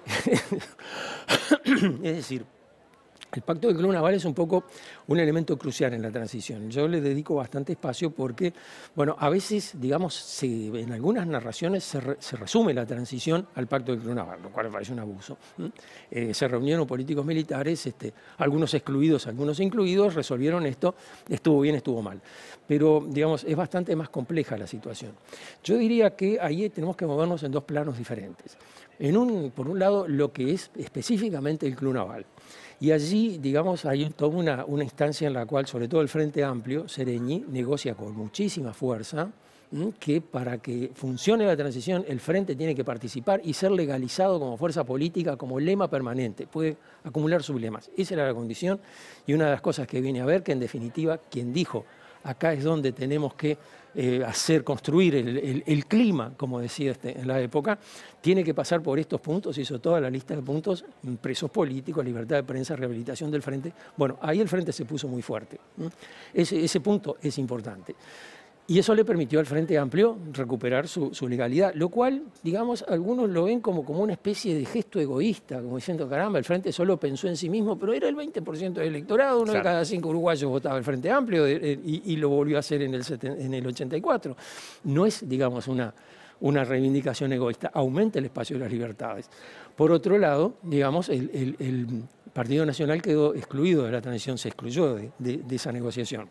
Es decir, el pacto del Club Naval es un poco un elemento crucial en la transición. Yo le dedico bastante espacio porque, bueno, a veces, digamos, se, en algunas narraciones se, re, se resume la transición al pacto del Club Naval, lo cual me parece un abuso. Eh, se reunieron políticos militares, este, algunos excluidos, algunos incluidos, resolvieron esto, estuvo bien, estuvo mal. Pero, digamos, es bastante más compleja la situación. Yo diría que ahí tenemos que movernos en dos planos diferentes. En un, por un lado, lo que es específicamente el Club Naval. Y allí, digamos, hay toda una, una instancia en la cual, sobre todo el Frente Amplio, Sereñi, negocia con muchísima fuerza ¿m? que para que funcione la transición el Frente tiene que participar y ser legalizado como fuerza política, como lema permanente. Puede acumular sublemas. Esa era la condición y una de las cosas que viene a ver, que en definitiva, quien dijo acá es donde tenemos que eh, hacer, construir el, el, el clima, como decía este, en la época, tiene que pasar por estos puntos, hizo toda la lista de puntos, presos políticos, libertad de prensa, rehabilitación del Frente. Bueno, ahí el Frente se puso muy fuerte. Ese, ese punto es importante. Y eso le permitió al Frente Amplio recuperar su, su legalidad, lo cual, digamos, algunos lo ven como, como una especie de gesto egoísta, como diciendo, caramba, el Frente solo pensó en sí mismo, pero era el veinte por ciento del electorado, uno claro. de cada cinco uruguayos votaba el Frente Amplio eh, y, y lo volvió a hacer en el, en el ochenta y cuatro. No es, digamos, una, una reivindicación egoísta, aumenta el espacio de las libertades. Por otro lado, digamos, el, el, el Partido Nacional quedó excluido de la transición, se excluyó de, de, de esa negociación.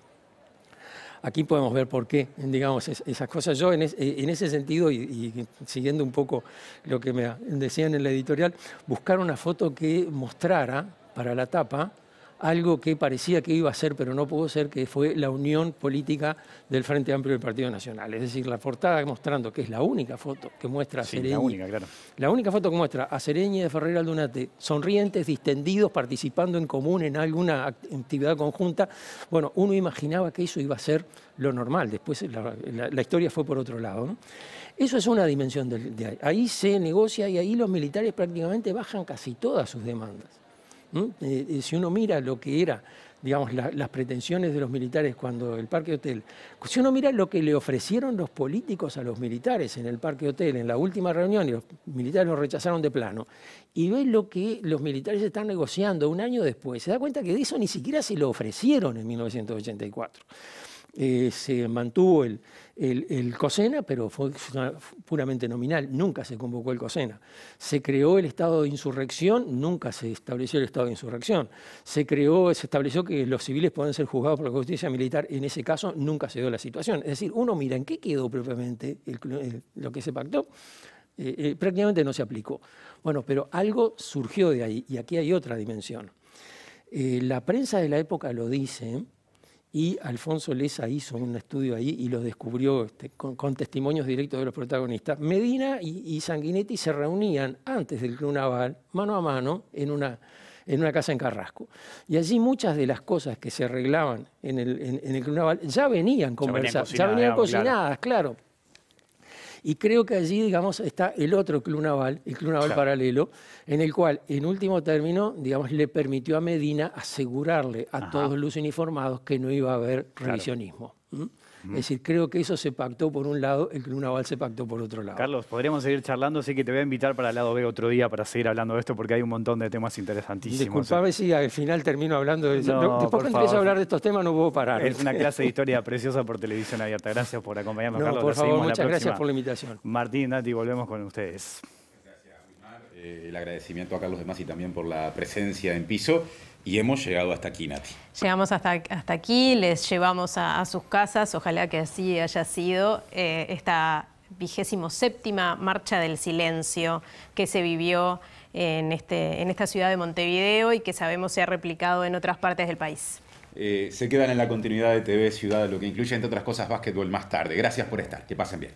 Aquí podemos ver por qué, digamos, esas cosas. Yo en, es, en ese sentido, y, y siguiendo un poco lo que me decían en la editorial, buscar una foto que mostrara para la tapa algo que parecía que iba a ser, pero no pudo ser, que fue la unión política del Frente Amplio del Partido Nacional. Es decir, la portada mostrando, que es la única foto que muestra a sí, Sereñi. La única, claro. La única foto que muestra a Sereñi de Ferrer Aldunate, sonrientes, distendidos, participando en común en alguna actividad conjunta. Bueno, uno imaginaba que eso iba a ser lo normal. Después la, la, la historia fue por otro lado, ¿no? Eso es una dimensión de, de ahí. Ahí se negocia y ahí los militares prácticamente bajan casi todas sus demandas. ¿Mm? Eh, si uno mira lo que era, digamos, la, las pretensiones de los militares cuando el Parque Hotel, si uno mira lo que le ofrecieron los políticos a los militares en el Parque Hotel, en la última reunión, y los militares lo rechazaron de plano, y ve lo que los militares están negociando un año después, se da cuenta que de eso ni siquiera se lo ofrecieron en mil novecientos ochenta y cuatro. Eh, se mantuvo el, el, el COSENA, pero fue puramente nominal, nunca se convocó el COSENA. Se creó el estado de insurrección, nunca se estableció el estado de insurrección. Se creó, se estableció que los civiles pueden ser juzgados por la justicia militar, en ese caso nunca se dio la situación. Es decir, uno mira en qué quedó propiamente el, el, lo que se pactó, eh, eh, prácticamente no se aplicó. Bueno, pero algo surgió de ahí, y aquí hay otra dimensión. Eh, la prensa de la época lo dice, y Alfonso Leza hizo un estudio ahí y lo descubrió este, con, con testimonios directos de los protagonistas. Medina y, y Sanguinetti se reunían antes del Club Naval, mano a mano, en una, en una casa en Carrasco. Y allí muchas de las cosas que se arreglaban en el, en, en el Club Naval ya venían conversadas, ya venían cocinadas, ya venían cocinadas, claro. claro. Y creo que allí, digamos, está el otro Club Naval, el Club Naval claro. paralelo, en el cual, en último término, digamos, le permitió a Medina asegurarle a Ajá. todos los uniformados que no iba a haber claro. revisionismo. ¿Mm? Es decir, creo que eso se pactó por un lado, el Club Naval se pactó por otro lado. Carlos, podríamos seguir charlando, así que te voy a invitar para el lado B otro día para seguir hablando de esto, porque hay un montón de temas interesantísimos. Disculpame si al final termino hablando de eso. No, Después que empiezo a hablar de estos temas no puedo parar. Es una clase de historia preciosa por Televisión Abierta. Gracias por acompañarnos, no, Carlos. Por favor, muchas gracias por la invitación. Martín, Nati, volvemos con ustedes. Gracias, Wilmar. Eh, el agradecimiento a Carlos de Masi también por la presencia en piso. Y hemos llegado hasta aquí, Nati. Llegamos hasta, hasta aquí, les llevamos a, a sus casas, ojalá que así haya sido eh, esta vigésimo séptima Marcha del Silencio que se vivió en, este, en esta ciudad de Montevideo y que sabemos se ha replicado en otras partes del país. Eh, se quedan en la continuidad de T V Ciudad, lo que incluye, entre otras cosas, básquetbol más tarde. Gracias por estar, que pasen bien.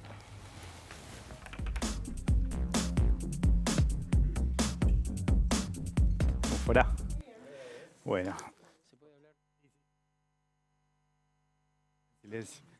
Fuera. Bueno. ¿Se puede hablar? Silencio.